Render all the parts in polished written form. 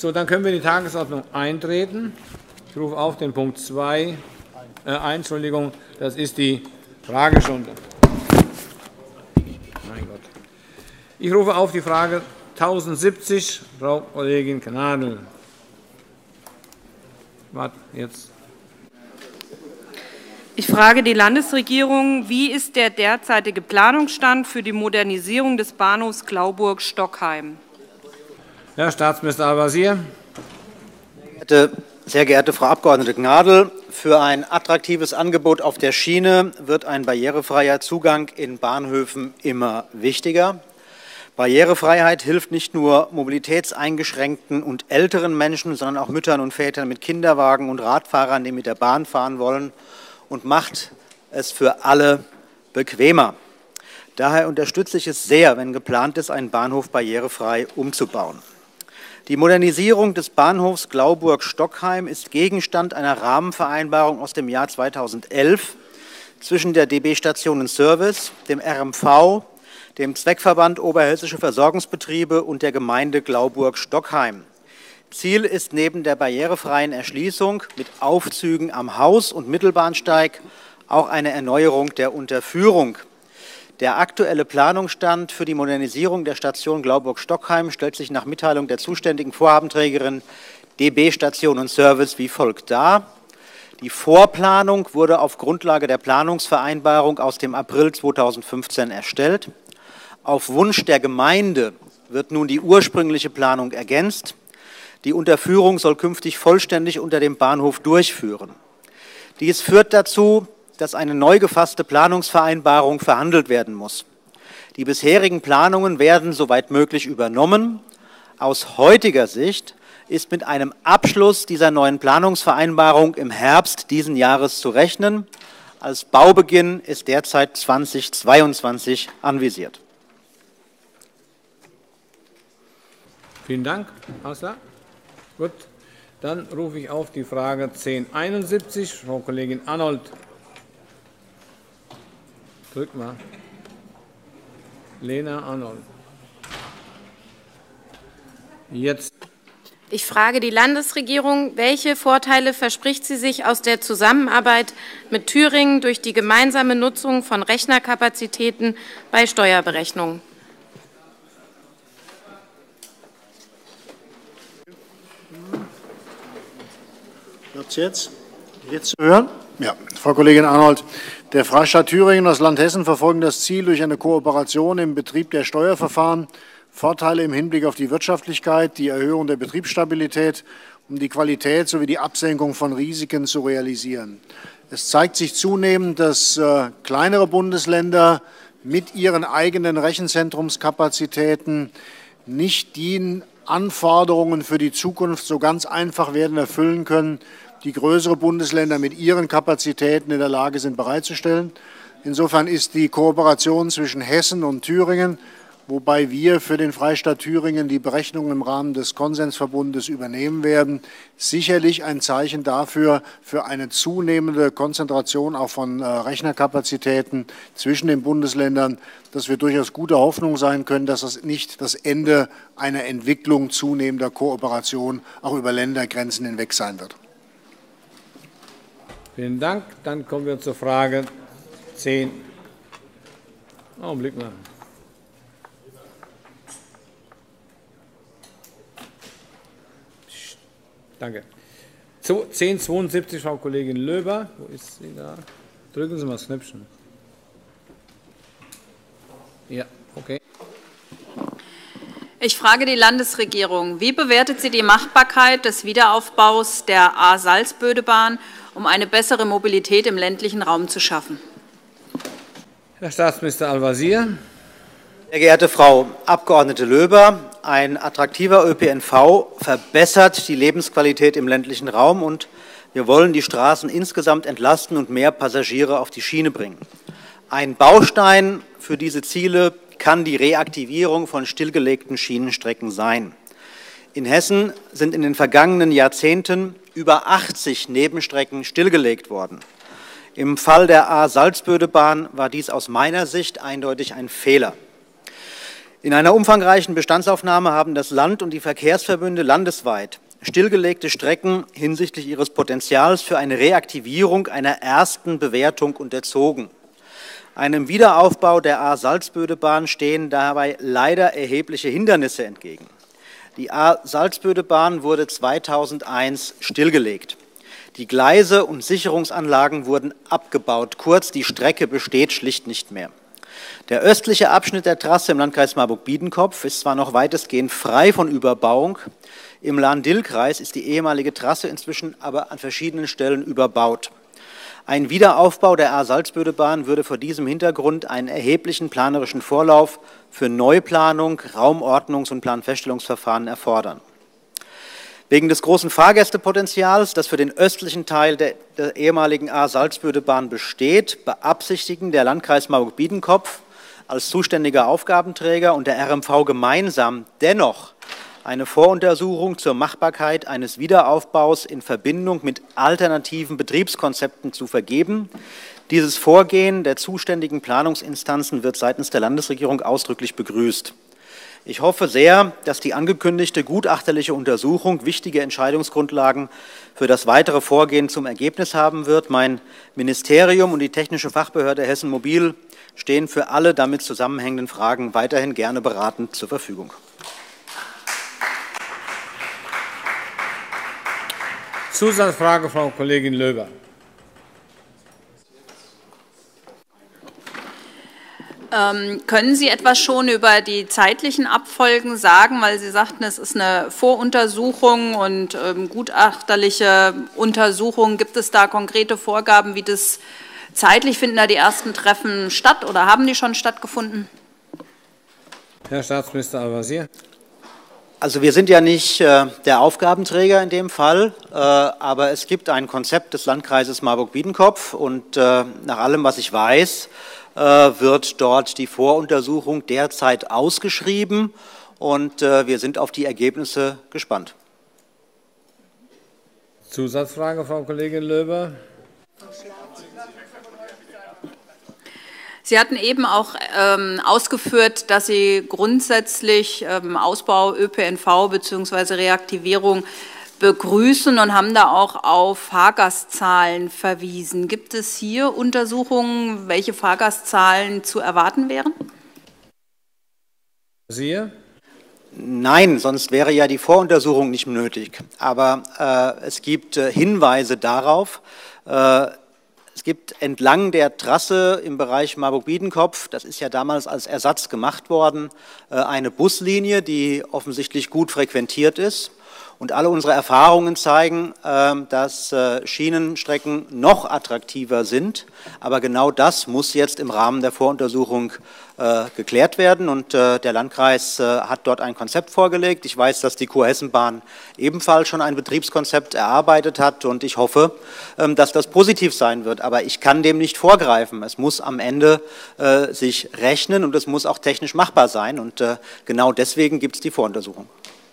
So, dann können wir in die Tagesordnung eintreten. Ich rufe auf den Punkt 2 ein, Entschuldigung, das ist die Fragestunde. Mein Gott. Ich rufe auf die Frage 1070, Frau Kollegin Gnadl. Warte, jetzt. Ich frage die Landesregierung, wie ist der derzeitige Planungsstand für die Modernisierung des Bahnhofs Glauburg-Stockheim? Herr Staatsminister Al-Wazir. Sehr geehrte Frau Abg. Gnadl, für ein attraktives Angebot auf der Schiene wird ein barrierefreier Zugang in Bahnhöfen immer wichtiger. Barrierefreiheit hilft nicht nur mobilitätseingeschränkten und älteren Menschen, sondern auch Müttern und Vätern mit Kinderwagen und Radfahrern, die mit der Bahn fahren wollen, und macht es für alle bequemer. Daher unterstütze ich es sehr, wenn geplant ist, einen Bahnhof barrierefrei umzubauen. Die Modernisierung des Bahnhofs Glauburg-Stockheim ist Gegenstand einer Rahmenvereinbarung aus dem Jahr 2011 zwischen der DB Station & Service, dem RMV, dem Zweckverband Oberhessische Versorgungsbetriebe und der Gemeinde Glauburg-Stockheim. Ziel ist neben der barrierefreien Erschließung mit Aufzügen am Haus- und Mittelbahnsteig auch eine Erneuerung der Unterführung. Der aktuelle Planungsstand für die Modernisierung der Station Glauburg-Stockheim stellt sich nach Mitteilung der zuständigen Vorhabenträgerin DB Station & Service wie folgt dar. Die Vorplanung wurde auf Grundlage der Planungsvereinbarung aus dem April 2015 erstellt. Auf Wunsch der Gemeinde wird nun die ursprüngliche Planung ergänzt. Die Unterführung soll künftig vollständig unter dem Bahnhof durchführen. Dies führt dazu, dass eine neu gefasste Planungsvereinbarung verhandelt werden muss. Die bisherigen Planungen werden soweit möglich übernommen. Aus heutiger Sicht ist mit einem Abschluss dieser neuen Planungsvereinbarung im Herbst diesen Jahres zu rechnen. Als Baubeginn ist derzeit 2022 anvisiert. Vielen Dank. Hausler. Gut, dann rufe ich auf die Frage 1071, Frau Kollegin Arnold. Drück mal. Lena Arnold. Jetzt. Ich frage die Landesregierung, welche Vorteile verspricht sie sich aus der Zusammenarbeit mit Thüringen durch die gemeinsame Nutzung von Rechnerkapazitäten bei Steuerberechnungen? Jetzt zu hören? Ja, Frau Kollegin Arnold. Der Freistaat Thüringen und das Land Hessen verfolgen das Ziel, durch eine Kooperation im Betrieb der Steuerverfahren Vorteile im Hinblick auf die Wirtschaftlichkeit, die Erhöhung der Betriebsstabilität und die Qualität sowie die Absenkung von Risiken zu realisieren. Es zeigt sich zunehmend, dass kleinere Bundesländer mit ihren eigenen Rechenzentrumskapazitäten nicht die Anforderungen für die Zukunft so ganz einfach werden erfüllen können, die größere Bundesländer mit ihren Kapazitäten in der Lage sind bereitzustellen. Insofern ist die Kooperation zwischen Hessen und Thüringen, wobei wir für den Freistaat Thüringen die Berechnungen im Rahmen des Konsensverbundes übernehmen werden, sicherlich ein Zeichen dafür, für eine zunehmende Konzentration auch von Rechnerkapazitäten zwischen den Bundesländern, dass wir durchaus guter Hoffnung sein können, dass das nicht das Ende einer Entwicklung zunehmender Kooperation auch über Ländergrenzen hinweg sein wird. Vielen Dank. Dann kommen wir zur Frage 10. Augenblick mal. Danke. 1072, Frau Kollegin Löber. Wo ist sie da? Drücken Sie mal das Knöpfchen. Ja, okay. Ich frage die Landesregierung, wie bewertet sie die Machbarkeit des Wiederaufbaus der A-Salzbödebahn, um eine bessere Mobilität im ländlichen Raum zu schaffen? Herr Staatsminister Al-Wazir. Sehr geehrte Frau Abg. Löber, ein attraktiver ÖPNV verbessert die Lebensqualität im ländlichen Raum und wir wollen die Straßen insgesamt entlasten und mehr Passagiere auf die Schiene bringen. Ein Baustein für diese Ziele kann die Reaktivierung von stillgelegten Schienenstrecken sein. In Hessen sind in den vergangenen Jahrzehnten über 80 Nebenstrecken stillgelegt worden. Im Fall der A-Salzbödebahn war dies aus meiner Sicht eindeutig ein Fehler. In einer umfangreichen Bestandsaufnahme haben das Land und die Verkehrsverbünde landesweit stillgelegte Strecken hinsichtlich ihres Potenzials für eine Reaktivierung einer ersten Bewertung unterzogen. Einem Wiederaufbau der A-Salzböde-Bahn stehen dabei leider erhebliche Hindernisse entgegen. Die A-Salzböde-Bahn wurde 2001 stillgelegt. Die Gleise und Sicherungsanlagen wurden abgebaut. Kurz, die Strecke besteht schlicht nicht mehr. Der östliche Abschnitt der Trasse im Landkreis Marburg-Biedenkopf ist zwar noch weitestgehend frei von Überbauung, im Lahn-Dill-Kreis ist die ehemalige Trasse inzwischen aber an verschiedenen Stellen überbaut. Ein Wiederaufbau der A-Salzböde-Bahn würde vor diesem Hintergrund einen erheblichen planerischen Vorlauf für Neuplanung, Raumordnungs- und Planfeststellungsverfahren erfordern. Wegen des großen Fahrgästepotenzials, das für den östlichen Teil der ehemaligen A-Salzböde-Bahn besteht, beabsichtigen der Landkreis Marburg-Biedenkopf als zuständiger Aufgabenträger und der RMV gemeinsam dennoch eine Voruntersuchung zur Machbarkeit eines Wiederaufbaus in Verbindung mit alternativen Betriebskonzepten zu vergeben. Dieses Vorgehen der zuständigen Planungsinstanzen wird seitens der Landesregierung ausdrücklich begrüßt. Ich hoffe sehr, dass die angekündigte gutachterliche Untersuchung wichtige Entscheidungsgrundlagen für das weitere Vorgehen zum Ergebnis haben wird. Mein Ministerium und die technische Fachbehörde Hessen Mobil stehen für alle damit zusammenhängenden Fragen weiterhin gerne beratend zur Verfügung. Zusatzfrage, Frau Kollegin Löber. Können Sie etwas schon über die zeitlichen Abfolgen sagen, weil Sie sagten, es ist eine Voruntersuchung und gutachterliche Untersuchung. Gibt es da konkrete Vorgaben, wie das zeitlich finden da die ersten Treffen statt oder haben die schon stattgefunden? Herr Staatsminister Al-Wazir. Also wir sind ja nicht der Aufgabenträger in dem Fall, aber es gibt ein Konzept des Landkreises Marburg-Biedenkopf und nach allem, was ich weiß, wird dort die Voruntersuchung derzeit ausgeschrieben und wir sind auf die Ergebnisse gespannt. Zusatzfrage, Frau Kollegin Löber. Sie hatten eben auch ausgeführt, dass Sie grundsätzlich Ausbau ÖPNV bzw. Reaktivierung begrüßen und haben da auch auf Fahrgastzahlen verwiesen. Gibt es hier Untersuchungen, welche Fahrgastzahlen zu erwarten wären? Sie? Nein, sonst wäre ja die Voruntersuchung nicht nötig. Aber es gibt Hinweise darauf. Es gibt entlang der Trasse im Bereich Marburg-Biedenkopf, das ist ja damals als Ersatz gemacht worden, eine Buslinie, die offensichtlich gut frequentiert ist. Und alle unsere Erfahrungen zeigen, dass Schienenstrecken noch attraktiver sind. Aber genau das muss jetzt im Rahmen der Voruntersuchung geklärt werden. Und der Landkreis hat dort ein Konzept vorgelegt. Ich weiß, dass die Kurhessenbahn ebenfalls schon ein Betriebskonzept erarbeitet hat. Und ich hoffe, dass das positiv sein wird. Aber ich kann dem nicht vorgreifen. Es muss am Ende sich rechnen und es muss auch technisch machbar sein. Und genau deswegen gibt es die Voruntersuchung.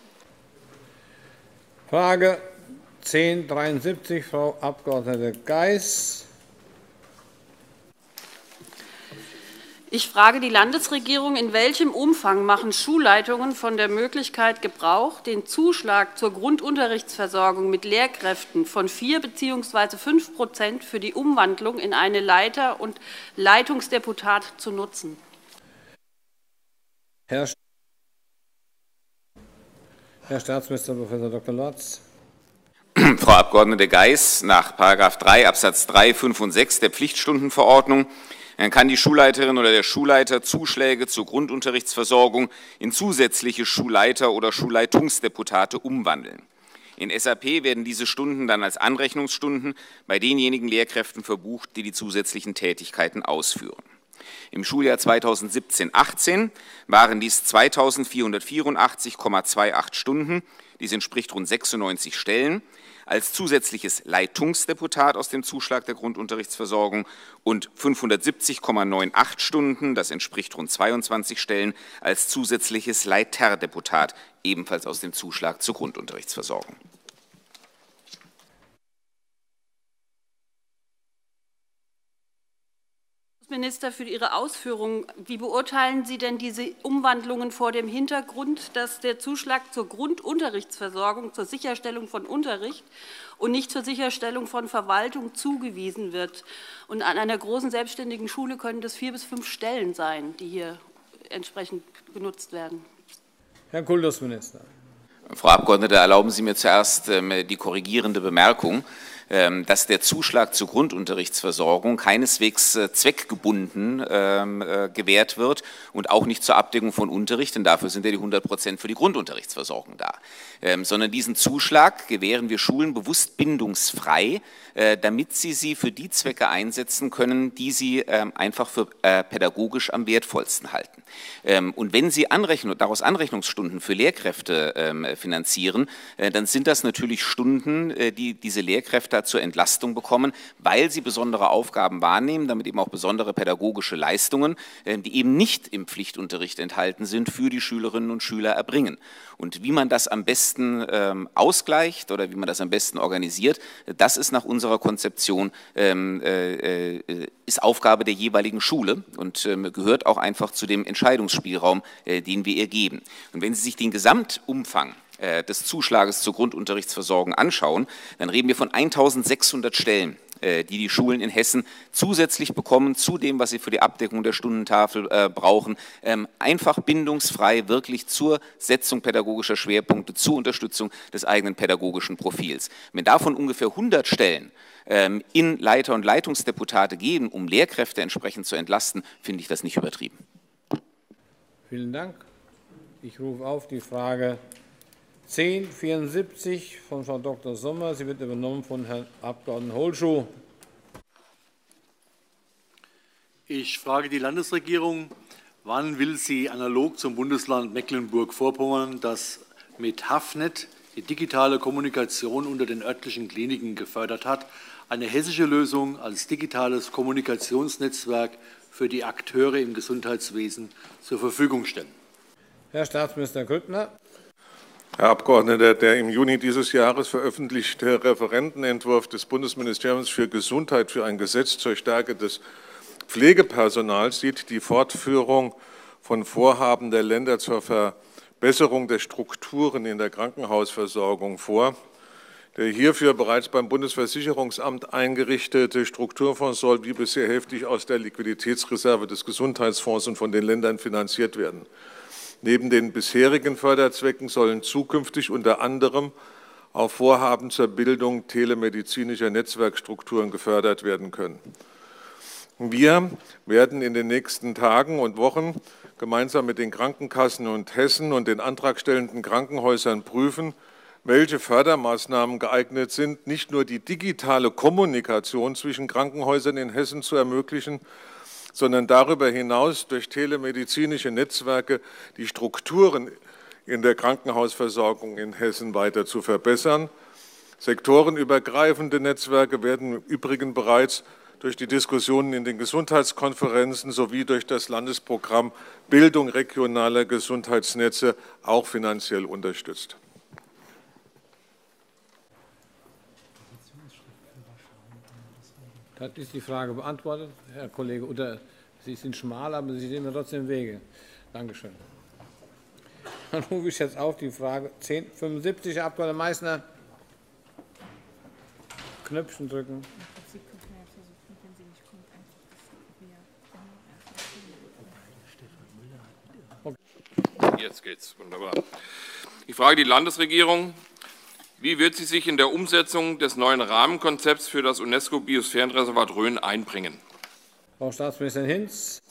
Frage 1073, Frau Abg. Geis. Ich frage die Landesregierung, in welchem Umfang machen Schulleitungen von der Möglichkeit Gebrauch, den Zuschlag zur Grundunterrichtsversorgung mit Lehrkräften von 4 bzw. 5% für die Umwandlung in eine Leiter- und Leitungsdeputat zu nutzen? Herr Staatsminister Prof. Dr. Lorz. Frau Abg. Geis, nach § 3 Absatz 3, 5 und 6 der Pflichtstundenverordnung kann die Schulleiterin oder der Schulleiter Zuschläge zur Grundunterrichtsversorgung in zusätzliche Schulleiter- oder Schulleitungsdeputate umwandeln. In SAP werden diese Stunden dann als Anrechnungsstunden bei denjenigen Lehrkräften verbucht, die die zusätzlichen Tätigkeiten ausführen. Im Schuljahr 2017/18 waren dies 2.484,28 Stunden, dies entspricht rund 96 Stellen, als zusätzliches Leitungsdeputat aus dem Zuschlag der Grundunterrichtsversorgung und 570,98 Stunden, das entspricht rund 22 Stellen, als zusätzliches Leiterdeputat, ebenfalls aus dem Zuschlag zur Grundunterrichtsversorgung. Ich muss mir Bundesminister, für Ihre Ausführungen. Wie beurteilen Sie denn diese Umwandlungen vor dem Hintergrund, dass der Zuschlag zur Grundunterrichtsversorgung, zur Sicherstellung von Unterricht und nicht zur Sicherstellung von Verwaltung zugewiesen wird? Und an einer großen selbstständigen Schule können das 4 bis 5 Stellen sein, die hier entsprechend genutzt werden. Herr Kultusminister. Frau Abgeordnete, erlauben Sie mir zuerst die korrigierende Bemerkung, dass der Zuschlag zur Grundunterrichtsversorgung keineswegs zweckgebunden gewährt wird und auch nicht zur Abdeckung von Unterricht, denn dafür sind ja die 100% für die Grundunterrichtsversorgung da. Sondern diesen Zuschlag gewähren wir Schulen bewusst bindungsfrei, damit sie für die Zwecke einsetzen können, die sie einfach für pädagogisch am wertvollsten halten. Und wenn Sie daraus Anrechnungsstunden für Lehrkräfte finanzieren, dann sind das natürlich Stunden, die diese Lehrkräfte zur Entlastung bekommen, weil sie besondere Aufgaben wahrnehmen, damit eben auch besondere pädagogische Leistungen, die eben nicht im Pflichtunterricht enthalten sind, für die Schülerinnen und Schüler erbringen. Und wie man das am besten ausgleicht oder wie man das am besten organisiert, das ist nach unserer Konzeption ist Aufgabe der jeweiligen Schule und gehört auch einfach zu dem Entscheidungsspielraum, den wir ihr geben. Und wenn Sie sich den Gesamtumfang des Zuschlages zur Grundunterrichtsversorgung anschauen, dann reden wir von 1.600 Stellen, die Schulen in Hessen zusätzlich bekommen zu dem, was sie für die Abdeckung der Stundentafel brauchen, einfach bindungsfrei wirklich zur Setzung pädagogischer Schwerpunkte, zur Unterstützung des eigenen pädagogischen Profils. Wenn davon ungefähr 100 Stellen in Leiter- und Leitungsdeputate gehen, um Lehrkräfte entsprechend zu entlasten, finde ich das nicht übertrieben. Vielen Dank. Ich rufe auf die Frage 1074 von Frau Dr. Sommer. Sie wird übernommen von Herrn Abg. Holschuh. Ich frage die Landesregierung, wann will sie analog zum Bundesland Mecklenburg-Vorpommern, das mit Hafnet die digitale Kommunikation unter den örtlichen Kliniken gefördert hat, eine hessische Lösung als digitales Kommunikationsnetzwerk für die Akteure im Gesundheitswesen zur Verfügung stellen? Herr Staatsminister Grüttner. Herr Abgeordneter, der im Juni dieses Jahres veröffentlichte Referentenentwurf des Bundesministeriums für Gesundheit für ein Gesetz zur Stärke des Pflegepersonals sieht die Fortführung von Vorhaben der Länder zur Verbesserung der Strukturen in der Krankenhausversorgung vor. Der hierfür bereits beim Bundesversicherungsamt eingerichtete Strukturfonds soll wie bisher hälftig aus der Liquiditätsreserve des Gesundheitsfonds und von den Ländern finanziert werden. Neben den bisherigen Förderzwecken sollen zukünftig unter anderem auch Vorhaben zur Bildung telemedizinischer Netzwerkstrukturen gefördert werden können. Wir werden in den nächsten Tagen und Wochen gemeinsam mit den Krankenkassen und Hessen und den antragstellenden Krankenhäusern prüfen, welche Fördermaßnahmen geeignet sind, nicht nur die digitale Kommunikation zwischen Krankenhäusern in Hessen zu ermöglichen, sondern darüber hinaus durch telemedizinische Netzwerke die Strukturen in der Krankenhausversorgung in Hessen weiter zu verbessern. Sektorenübergreifende Netzwerke werden im Übrigen bereits durch die Diskussionen in den Gesundheitskonferenzen sowie durch das Landesprogramm Bildung regionaler Gesundheitsnetze auch finanziell unterstützt. Das ist die Frage beantwortet, Herr Kollege Utter. Sie sind schmal, aber Sie sehen mir trotzdem Wege. Dankeschön. Dann rufe ich jetzt auf die Frage 1075, Herr Abg. Meissner. Knöpfchen drücken. Jetzt geht's. Wunderbar. Ich frage die Landesregierung, wie wird sie sich in der Umsetzung des neuen Rahmenkonzepts für das UNESCO-Biosphärenreservat Rhön einbringen? Frau Staatsministerin Hinz.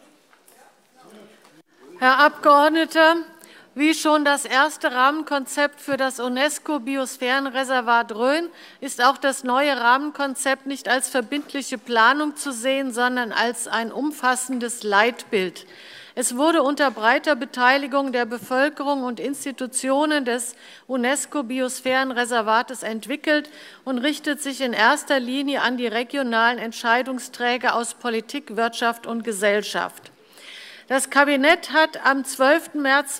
Herr Abgeordneter, wie schon das erste Rahmenkonzept für das UNESCO-Biosphärenreservat Rhön ist auch das neue Rahmenkonzept nicht als verbindliche Planung zu sehen, sondern als ein umfassendes Leitbild. Es wurde unter breiter Beteiligung der Bevölkerung und Institutionen des UNESCO-Biosphärenreservates entwickelt und richtet sich in erster Linie an die regionalen Entscheidungsträger aus Politik, Wirtschaft und Gesellschaft. Das Kabinett hat am 12. März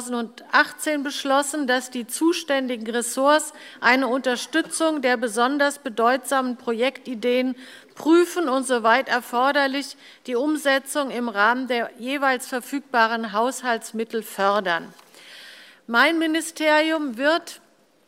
2018 beschlossen, dass die zuständigen Ressorts eine Unterstützung der besonders bedeutsamen Projektideen prüfen und soweit erforderlich die Umsetzung im Rahmen der jeweils verfügbaren Haushaltsmittel fördern. Mein Ministerium wird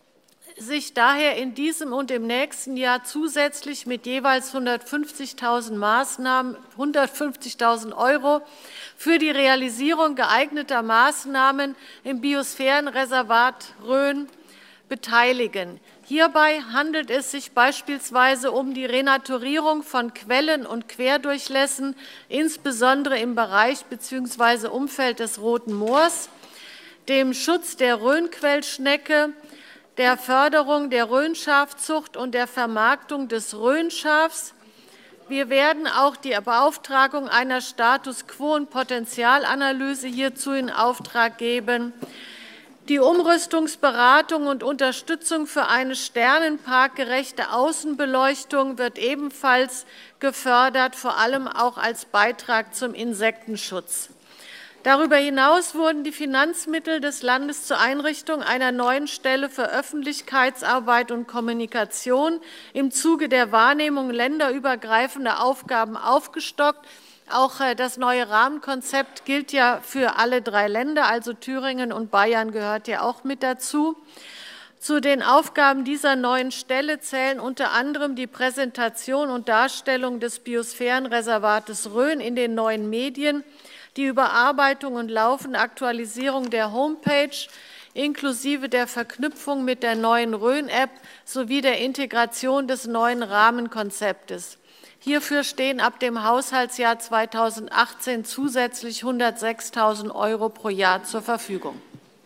sich daher in diesem und im nächsten Jahr zusätzlich mit jeweils 150.000 Maßnahmen, 150.000 € für die Realisierung geeigneter Maßnahmen im Biosphärenreservat Rhön beteiligen. Hierbei handelt es sich beispielsweise um die Renaturierung von Quellen und Querdurchlässen, insbesondere im Bereich bzw. Umfeld des Roten Moors, dem Schutz der Rhönquellschnecke, der Förderung der Rhönschafzucht und der Vermarktung des Rhönschafs. Wir werden auch die Beauftragung einer Status-quo- und Potenzialanalyse hierzu in Auftrag geben. Die Umrüstungsberatung und Unterstützung für eine sternenparkgerechte Außenbeleuchtung wird ebenfalls gefördert, vor allem auch als Beitrag zum Insektenschutz. Darüber hinaus wurden die Finanzmittel des Landes zur Einrichtung einer neuen Stelle für Öffentlichkeitsarbeit und Kommunikation im Zuge der Wahrnehmung länderübergreifender Aufgaben aufgestockt. Auch das neue Rahmenkonzept gilt ja für alle 3 Länder, also Thüringen und Bayern gehört ja auch mit dazu. Zu den Aufgaben dieser neuen Stelle zählen unter anderem die Präsentation und Darstellung des Biosphärenreservates Rhön in den neuen Medien, die Überarbeitung und laufende Aktualisierung der Homepage inklusive der Verknüpfung mit der neuen Rhön-App sowie der Integration des neuen Rahmenkonzeptes. Hierfür stehen ab dem Haushaltsjahr 2018 zusätzlich 106.000 € pro Jahr zur Verfügung.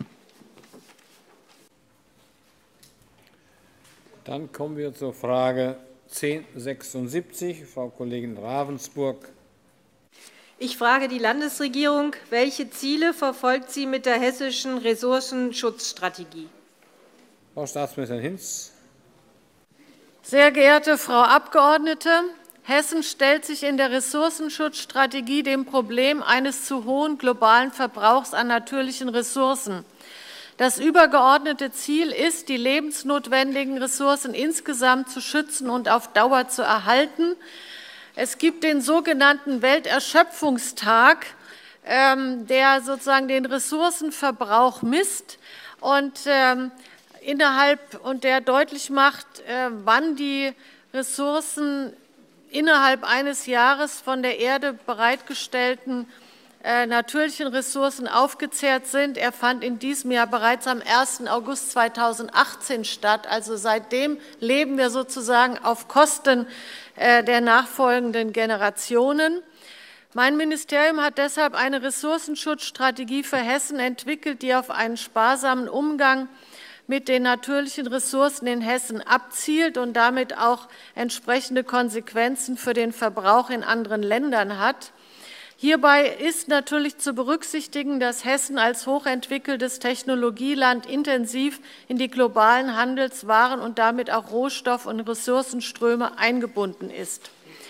Dann kommen wir zur Frage 1076, Frau Kollegin Ravensburg. Ich frage die Landesregierung, welche Ziele verfolgt sie mit der hessischen Ressourcenschutzstrategie? Frau Staatsministerin Hinz. Sehr geehrte Frau Abgeordnete, Hessen stellt sich in der Ressourcenschutzstrategie dem Problem eines zu hohen globalen Verbrauchs an natürlichen Ressourcen. Das übergeordnete Ziel ist, die lebensnotwendigen Ressourcen insgesamt zu schützen und auf Dauer zu erhalten. Es gibt den sogenannten Welterschöpfungstag, der sozusagen den Ressourcenverbrauch misst und der deutlich macht, wann die Ressourcen innerhalb eines Jahres von der Erde bereitgestellten natürlichen Ressourcen aufgezehrt sind. Er fand in diesem Jahr bereits am 1. August 2018 statt. Also seitdem leben wir sozusagen auf Kosten der nachfolgenden Generationen. Mein Ministerium hat deshalb eine Ressourcenschutzstrategie für Hessen entwickelt, die auf einen sparsamen Umgang mit den natürlichen Ressourcen in Hessen abzielt und damit auch entsprechende Konsequenzen für den Verbrauch in anderen Ländern hat. Hierbei ist natürlich zu berücksichtigen, dass Hessen als hochentwickeltes Technologieland intensiv in die globalen Handelswaren und damit auch Rohstoff- und Ressourcenströme eingebunden ist.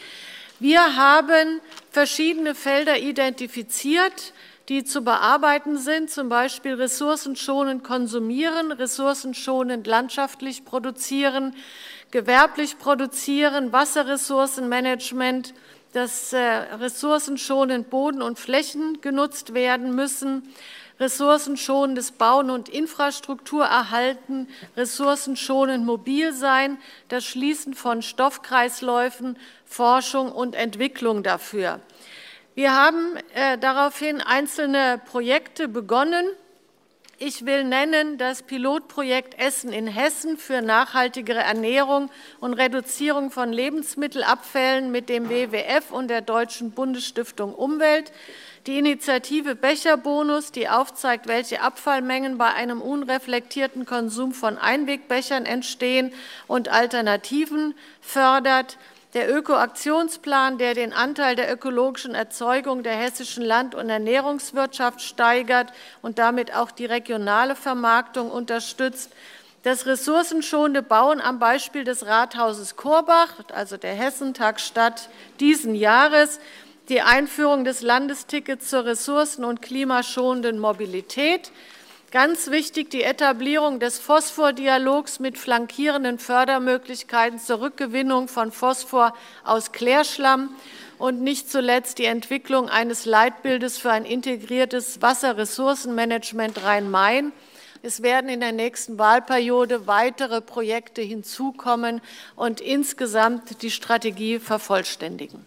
Wir haben verschiedene Felder identifiziert, die zu bearbeiten sind, zum Beispiel ressourcenschonend konsumieren, ressourcenschonend landschaftlich produzieren, gewerblich produzieren, Wasserressourcenmanagement, dass ressourcenschonend Boden und Flächen genutzt werden müssen, ressourcenschonendes Bauen und Infrastruktur erhalten, ressourcenschonend mobil sein, das Schließen von Stoffkreisläufen, Forschung und Entwicklung dafür. Wir haben daraufhin einzelne Projekte begonnen. Ich will nennen das Pilotprojekt Essen in Hessen für nachhaltigere Ernährung und Reduzierung von Lebensmittelabfällen mit dem WWF und der Deutschen Bundesstiftung Umwelt, die Initiative Becherbonus, die aufzeigt, welche Abfallmengen bei einem unreflektierten Konsum von Einwegbechern entstehen und Alternativen fördert, der Ökoaktionsplan, der den Anteil der ökologischen Erzeugung der hessischen Land- und Ernährungswirtschaft steigert und damit auch die regionale Vermarktung unterstützt, das ressourcenschonende Bauen am Beispiel des Rathauses Korbach, also der Hessentagstadt diesen Jahres, die Einführung des Landestickets zur ressourcen- und klimaschonenden Mobilität. Ganz wichtig die Etablierung des Phosphordialogs mit flankierenden Fördermöglichkeiten zur Rückgewinnung von Phosphor aus Klärschlamm und nicht zuletzt die Entwicklung eines Leitbildes für ein integriertes Wasserressourcenmanagement Rhein-Main. Es werden in der nächsten Wahlperiode weitere Projekte hinzukommen und insgesamt die Strategie vervollständigen.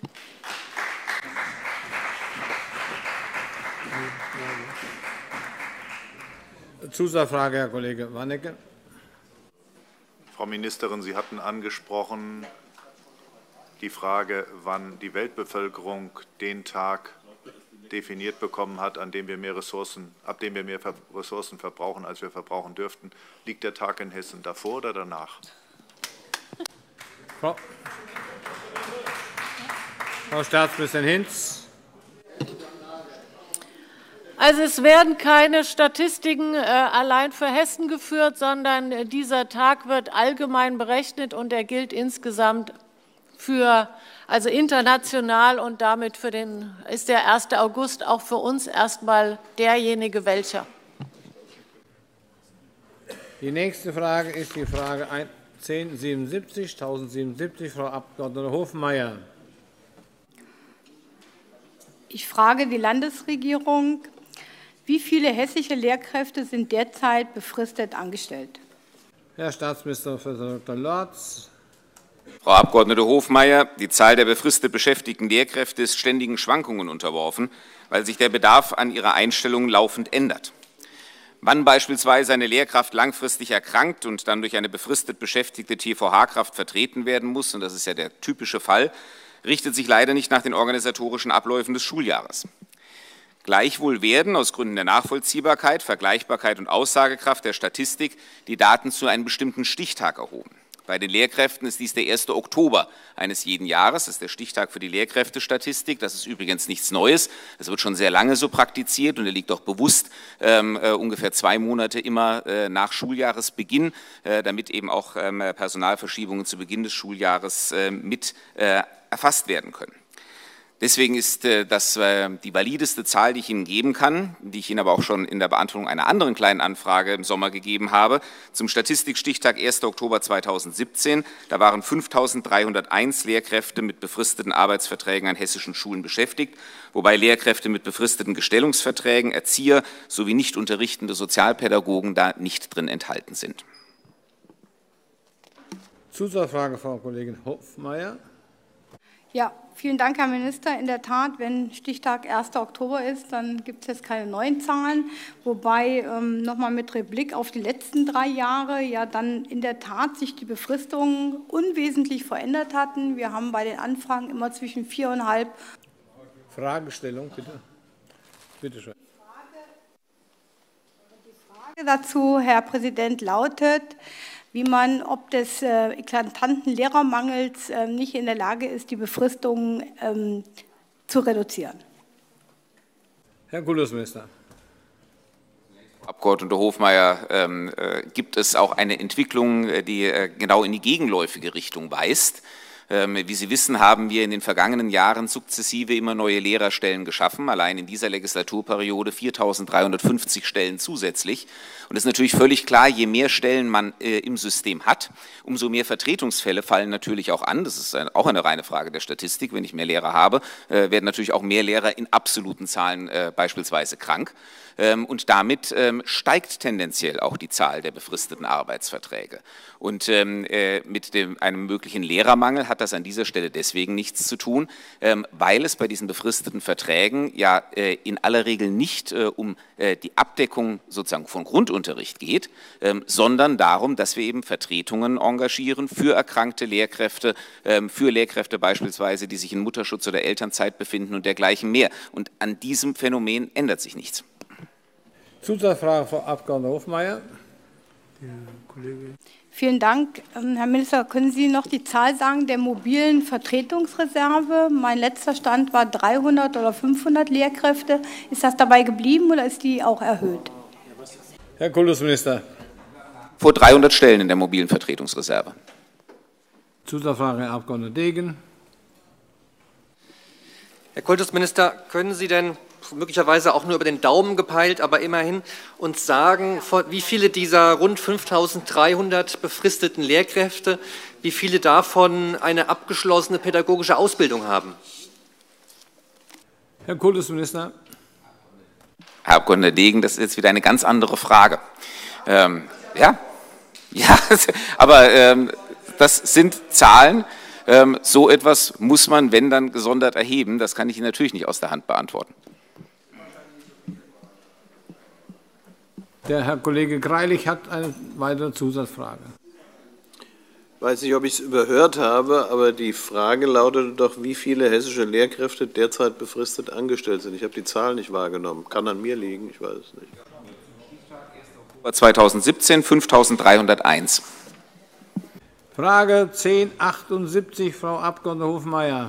Zusatzfrage, Herr Kollege Warnecke. Frau Ministerin, Sie hatten angesprochen die Frage, wann die Weltbevölkerung den Tag definiert bekommen hat, ab dem wir mehr Ressourcen verbrauchen, als wir verbrauchen dürften. Liegt der Tag in Hessen davor oder danach? Frau Staatsministerin Hinz. Also es werden keine Statistiken allein für Hessen geführt, sondern dieser Tag wird allgemein berechnet und er gilt insgesamt also international und damit ist der 1. August auch für uns erstmal derjenige welcher. Die nächste Frage ist die Frage 1077, Frau Abg. Hofmeier. Ich frage die Landesregierung, wie viele hessische Lehrkräfte sind derzeit befristet angestellt? Herr Staatsminister Prof. Dr. Lorz. Frau Abg. Hofmeier, die Zahl der befristet beschäftigten Lehrkräfte ist ständigen Schwankungen unterworfen, weil sich der Bedarf an ihrer Einstellung laufend ändert. Wann beispielsweise eine Lehrkraft langfristig erkrankt und dann durch eine befristet beschäftigte TVH-Kraft vertreten werden muss, und das ist ja der typische Fall, richtet sich leider nicht nach den organisatorischen Abläufen des Schuljahres. Gleichwohl werden aus Gründen der Nachvollziehbarkeit, Vergleichbarkeit und Aussagekraft der Statistik die Daten zu einem bestimmten Stichtag erhoben. Bei den Lehrkräften ist dies der 1. Oktober eines jeden Jahres. Das ist der Stichtag für die Lehrkräftestatistik. Das ist übrigens nichts Neues. Das wird schon sehr lange so praktiziert und er liegt auch bewusst ungefähr 2 Monate immer nach Schuljahresbeginn, damit eben auch Personalverschiebungen zu Beginn des Schuljahres mit erfasst werden können. Deswegen ist das die valideste Zahl, die ich Ihnen geben kann, die ich Ihnen aber auch schon in der Beantwortung einer anderen kleinen Anfrage im Sommer gegeben habe. Zum Statistikstichtag 1. Oktober 2017, da waren 5.301 Lehrkräfte mit befristeten Arbeitsverträgen an hessischen Schulen beschäftigt, wobei Lehrkräfte mit befristeten Gestellungsverträgen, Erzieher sowie nicht unterrichtende Sozialpädagogen da nicht drin enthalten sind. Zusatzfrage, Frau Kollegin Hofmeier. Ja, vielen Dank, Herr Minister. In der Tat, wenn Stichtag 1. Oktober ist, dann gibt es jetzt keine neuen Zahlen, wobei nochmal mit Blick auf die letzten 3 Jahre ja dann in der Tat sich die Befristungen unwesentlich verändert hatten. Wir haben bei den Anfragen immer zwischen 4,5. Fragestellung, bitte. Bitte schön. Die Frage dazu, Herr Präsident, lautet, wie man ob des eklatanten Lehrermangels nicht in der Lage ist, die Befristungen zu reduzieren. Herr Kultusminister. Frau Abgeordnete Hofmeier, gibt es auch eine Entwicklung, die genau in die gegenläufige Richtung weist. Wie Sie wissen, haben wir in den vergangenen Jahren sukzessive immer neue Lehrerstellen geschaffen, allein in dieser Legislaturperiode 4.350 Stellen zusätzlich. Und es ist natürlich völlig klar, je mehr Stellen man im System hat, umso mehr Vertretungsfälle fallen natürlich auch an. Das ist auch eine reine Frage der Statistik. Wenn ich mehr Lehrer habe, werden natürlich auch mehr Lehrer in absoluten Zahlen beispielsweise krank. Und damit steigt tendenziell auch die Zahl der befristeten Arbeitsverträge. Und mit einem möglichen Lehrermangel hat das an dieser Stelle deswegen nichts zu tun, weil es bei diesen befristeten Verträgen ja in aller Regel nicht um die Abdeckung sozusagen von Grundunterricht geht, sondern darum, dass wir eben Vertretungen engagieren für erkrankte Lehrkräfte, für Lehrkräfte beispielsweise, die sich in Mutterschutz oder Elternzeit befinden und dergleichen mehr. Und an diesem Phänomen ändert sich nichts. Zusatzfrage, Frau Abg. Hofmeier. Vielen Dank. Herr Minister, können Sie noch die Zahl sagen der mobilen Vertretungsreserve? Mein letzter Stand war 300 oder 500 Lehrkräfte. Ist das dabei geblieben oder ist die auch erhöht? Herr Kultusminister. Vor 300 Stellen in der mobilen Vertretungsreserve. Zusatzfrage, Herr Abg. Degen. Herr Kultusminister, können Sie denn möglicherweise auch nur über den Daumen gepeilt, aber immerhin uns sagen, wie viele dieser rund 5.300 befristeten Lehrkräfte, wie viele davon eine abgeschlossene pädagogische Ausbildung haben? Herr Kultusminister. Herr Abgeordneter Degen, das ist jetzt wieder eine ganz andere Frage. Ja, aber das sind Zahlen. So etwas muss man, wenn dann, gesondert erheben. Das kann ich Ihnen natürlich nicht aus der Hand beantworten. Der Herr Kollege Greilich hat eine weitere Zusatzfrage. Ich weiß nicht, ob ich es überhört habe, aber die Frage lautete doch, wie viele hessische Lehrkräfte derzeit befristet angestellt sind. Ich habe die Zahl nicht wahrgenommen. Kann an mir liegen, ich weiß es nicht. 2017 5.301. Frage 1078, Frau Abg. Hofmeier.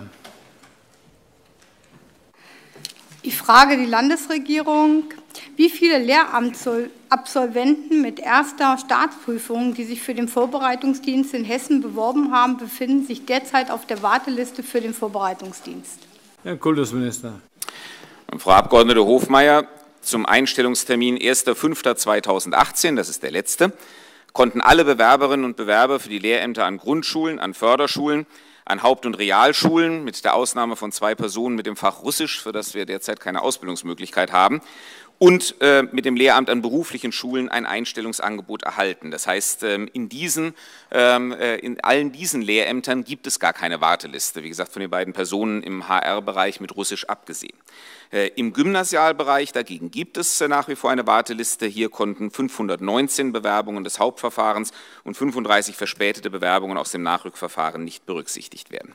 Ich frage die Landesregierung, wie viele Lehramtsabsolventen mit erster Staatsprüfung, die sich für den Vorbereitungsdienst in Hessen beworben haben, befinden sich derzeit auf der Warteliste für den Vorbereitungsdienst? Herr Kultusminister. Frau Abg. Hofmeier, zum Einstellungstermin 1.5.2018, das ist der letzte, konnten alle Bewerberinnen und Bewerber für die Lehrämter an Grundschulen, an Förderschulen, an Haupt- und Realschulen, mit der Ausnahme von 2 Personen mit dem Fach Russisch, für das wir derzeit keine Ausbildungsmöglichkeit haben, und mit dem Lehramt an beruflichen Schulen ein Einstellungsangebot erhalten. Das heißt, in allen diesen Lehrämtern gibt es gar keine Warteliste, wie gesagt, von den beiden Personen im HR-Bereich mit Russisch abgesehen. Im Gymnasialbereich dagegen gibt es nach wie vor eine Warteliste. Hier konnten 519 Bewerbungen des Hauptverfahrens und 35 verspätete Bewerbungen aus dem Nachrückverfahren nicht berücksichtigt werden.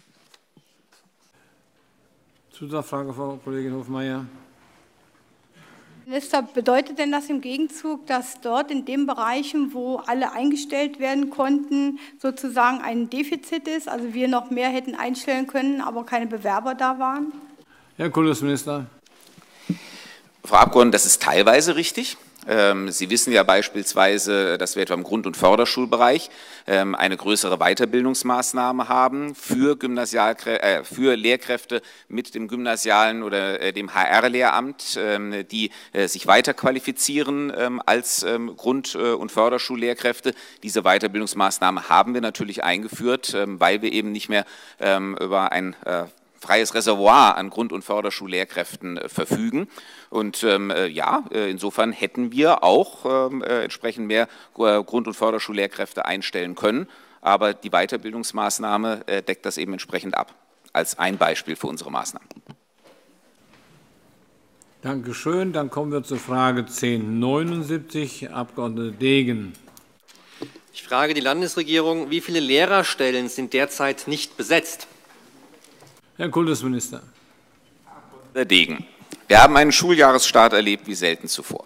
Zusatzfrage, Frau Kollegin Hofmeier. Minister, bedeutet denn das im Gegenzug, dass dort in den Bereichen, wo alle eingestellt werden konnten, sozusagen ein Defizit ist, also wir noch mehr hätten einstellen können, aber keine Bewerber da waren? Herr Kultusminister. Frau Abgeordnete, das ist teilweise richtig. Sie wissen ja beispielsweise, dass wir etwa im Grund- und Förderschulbereich eine größere Weiterbildungsmaßnahme haben für Lehrkräfte mit dem gymnasialen oder dem HR-Lehramt, die sich weiterqualifizieren als Grund- und Förderschullehrkräfte. Diese Weiterbildungsmaßnahme haben wir natürlich eingeführt, weil wir eben nicht mehr über ein freies Reservoir an Grund- und Förderschullehrkräften verfügen. Und insofern hätten wir auch entsprechend mehr Grund- und Förderschullehrkräfte einstellen können. Aber die Weiterbildungsmaßnahme deckt das eben entsprechend ab, als ein Beispiel für unsere Maßnahmen. Dankeschön. Dann kommen wir zur Frage 1079, Abg. Degen. Ich frage die Landesregierung, wie viele Lehrerstellen sind derzeit nicht besetzt? Herr Kultusminister. Herr Degen, wir haben einen Schuljahresstart erlebt wie selten zuvor.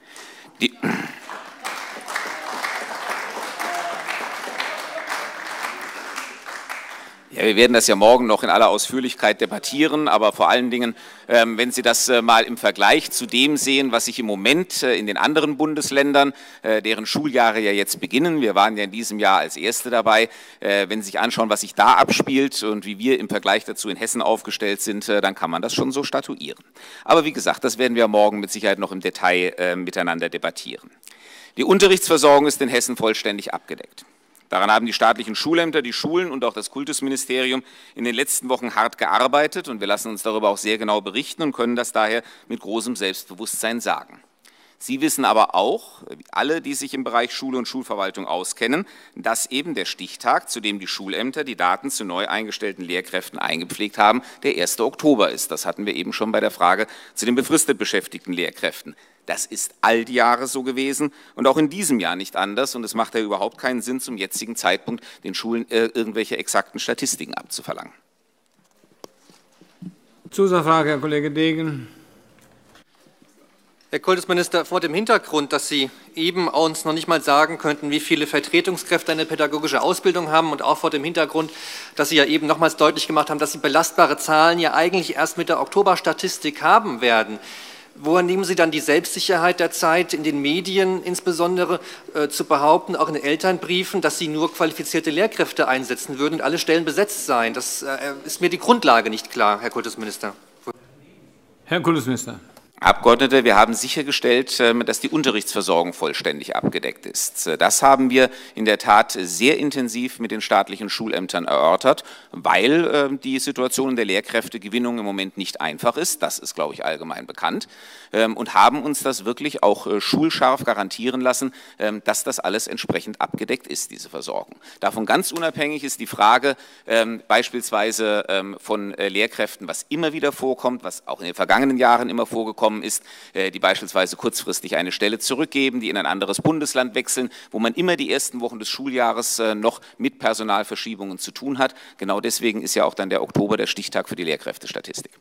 Ja, wir werden das ja morgen noch in aller Ausführlichkeit debattieren, aber vor allen Dingen, wenn Sie das mal im Vergleich zu dem sehen, was sich im Moment in den anderen Bundesländern, deren Schuljahre ja jetzt beginnen, wir waren ja in diesem Jahr als Erste dabei, wenn Sie sich anschauen, was sich da abspielt und wie wir im Vergleich dazu in Hessen aufgestellt sind, dann kann man das schon so statuieren. Aber wie gesagt, das werden wir morgen mit Sicherheit noch im Detail miteinander debattieren. Die Unterrichtsversorgung ist in Hessen vollständig abgedeckt. Daran haben die staatlichen Schulämter, die Schulen und auch das Kultusministerium in den letzten Wochen hart gearbeitet und wir lassen uns darüber auch sehr genau berichten und können das daher mit großem Selbstbewusstsein sagen. Sie wissen aber auch, alle, die sich im Bereich Schule und Schulverwaltung auskennen, dass eben der Stichtag, zu dem die Schulämter die Daten zu neu eingestellten Lehrkräften eingepflegt haben, der 1. Oktober ist. Das hatten wir eben schon bei der Frage zu den befristet beschäftigten Lehrkräften. Das ist all die Jahre so gewesen und auch in diesem Jahr nicht anders. Und es macht ja überhaupt keinen Sinn, zum jetzigen Zeitpunkt den Schulen irgendwelche exakten Statistiken abzuverlangen. Zusatzfrage, Herr Kollege Degen. Herr Kultusminister, vor dem Hintergrund, dass Sie eben uns noch nicht mal sagen könnten, wie viele Vertretungskräfte eine pädagogische Ausbildung haben und auch vor dem Hintergrund, dass Sie ja eben nochmals deutlich gemacht haben, dass Sie belastbare Zahlen ja eigentlich erst mit der Oktoberstatistik haben werden, Woher nehmen Sie dann die Selbstsicherheit der Zeit, in den Medien insbesondere zu behaupten, auch in den Elternbriefen, dass Sie nur qualifizierte Lehrkräfte einsetzen würden und alle Stellen besetzt seien? Das ist mir die Grundlage nicht klar, Herr Kultusminister. Herr Kultusminister. Herr Abgeordneter, wir haben sichergestellt, dass die Unterrichtsversorgung vollständig abgedeckt ist. Das haben wir in der Tat sehr intensiv mit den staatlichen Schulämtern erörtert, weil die Situation in der Lehrkräftegewinnung im Moment nicht einfach ist. Das ist, glaube ich, allgemein bekannt. Und haben uns das wirklich auch schulscharf garantieren lassen, dass das alles entsprechend abgedeckt ist, diese Versorgung. Davon ganz unabhängig ist die Frage beispielsweise von Lehrkräften, was immer wieder vorkommt, was auch in den vergangenen Jahren immer vorgekommen ist, die beispielsweise kurzfristig eine Stelle zurückgeben, die in ein anderes Bundesland wechseln, wo man immer die ersten Wochen des Schuljahres noch mit Personalverschiebungen zu tun hat. Genau deswegen ist ja auch dann der Oktober der Stichtag für die Lehrkräftestatistik.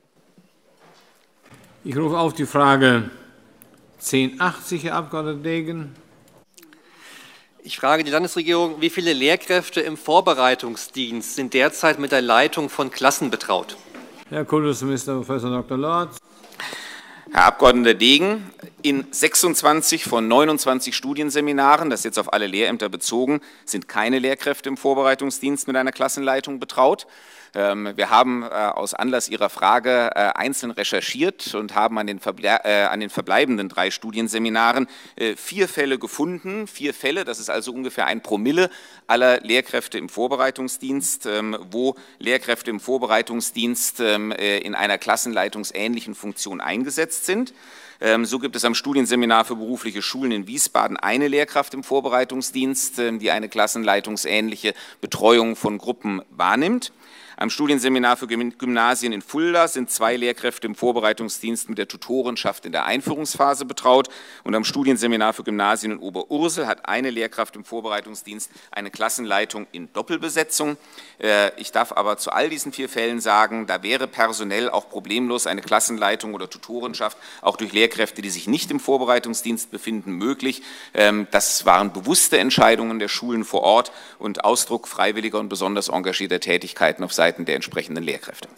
Ich rufe auf die Frage 1080, Herr Abg. Degen. Ich frage die Landesregierung, wie viele Lehrkräfte im Vorbereitungsdienst sind derzeit mit der Leitung von Klassen betraut? Herr Kultusminister Prof. Dr. Lorz. Herr Abgeordneter Degen, in 26 von 29 Studienseminaren, das ist jetzt auf alle Lehrämter bezogen, sind keine Lehrkräfte im Vorbereitungsdienst mit einer Klassenleitung betraut. Wir haben aus Anlass Ihrer Frage einzeln recherchiert und haben an den verbleibenden 3 Studienseminaren 4 Fälle gefunden. 4 Fälle, das ist also ungefähr 1 Promille aller Lehrkräfte im Vorbereitungsdienst, wo Lehrkräfte im Vorbereitungsdienst in einer klassenleitungsähnlichen Funktion eingesetzt sind. So gibt es am Studienseminar für berufliche Schulen in Wiesbaden eine Lehrkraft im Vorbereitungsdienst, die eine klassenleitungsähnliche Betreuung von Gruppen wahrnimmt. Am Studienseminar für Gymnasien in Fulda sind 2 Lehrkräfte im Vorbereitungsdienst mit der Tutorenschaft in der Einführungsphase betraut. Und am Studienseminar für Gymnasien in Oberursel hat eine Lehrkraft im Vorbereitungsdienst eine Klassenleitung in Doppelbesetzung. Ich darf aber zu all diesen 4 Fällen sagen, da wäre personell auch problemlos eine Klassenleitung oder Tutorenschaft auch durch Lehrkräfte, die sich nicht im Vorbereitungsdienst befinden, möglich. Das waren bewusste Entscheidungen der Schulen vor Ort und Ausdruck freiwilliger und besonders engagierter Tätigkeiten auf Seiten der entsprechenden Lehrkräfte.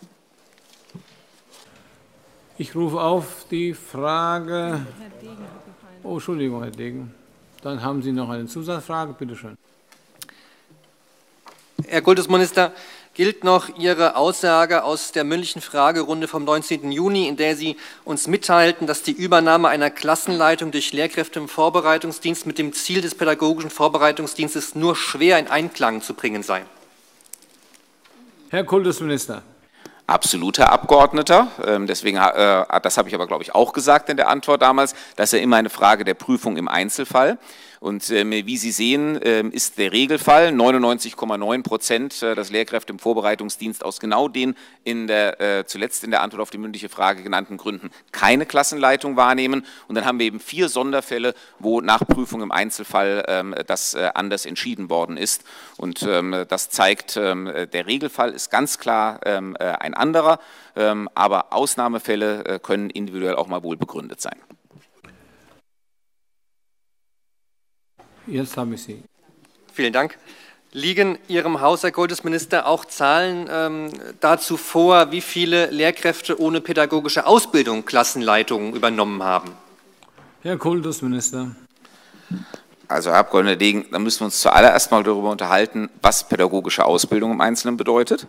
Ich rufe auf die Frage. Oh, Entschuldigung, Herr Degen. Dann haben Sie noch eine Zusatzfrage. Bitte schön. Herr Kultusminister, gilt noch Ihre Aussage aus der mündlichen Fragerunde vom 19. Juni, in der Sie uns mitteilten, dass die Übernahme einer Klassenleitung durch Lehrkräfte im Vorbereitungsdienst mit dem Ziel des pädagogischen Vorbereitungsdienstes nur schwer in Einklang zu bringen sei? Herr Kultusminister. Absolut, Herr Abgeordneter. Deswegen, das habe ich aber, glaube ich, auch gesagt in der Antwort damals, das ist ja immer eine Frage der Prüfung im Einzelfall. Und wie Sie sehen, ist der Regelfall 99,9% dass Lehrkräfte im Vorbereitungsdienst aus genau den zuletzt in der Antwort auf die mündliche Frage genannten Gründen keine Klassenleitung wahrnehmen. Und dann haben wir eben 4 Sonderfälle, wo nach Prüfung im Einzelfall das anders entschieden worden ist. Und das zeigt, der Regelfall ist ganz klar ein anderer, aber Ausnahmefälle können individuell auch mal wohl begründet sein. Jetzt habe ich Sie. Vielen Dank. Liegen Ihrem Haus, Herr Kultusminister, auch Zahlen dazu vor, wie viele Lehrkräfte ohne pädagogische Ausbildung Klassenleitungen übernommen haben? Herr Kultusminister. Also, Herr Abgeordneter Degen, da müssen wir uns zuallererst mal darüber unterhalten, was pädagogische Ausbildung im Einzelnen bedeutet.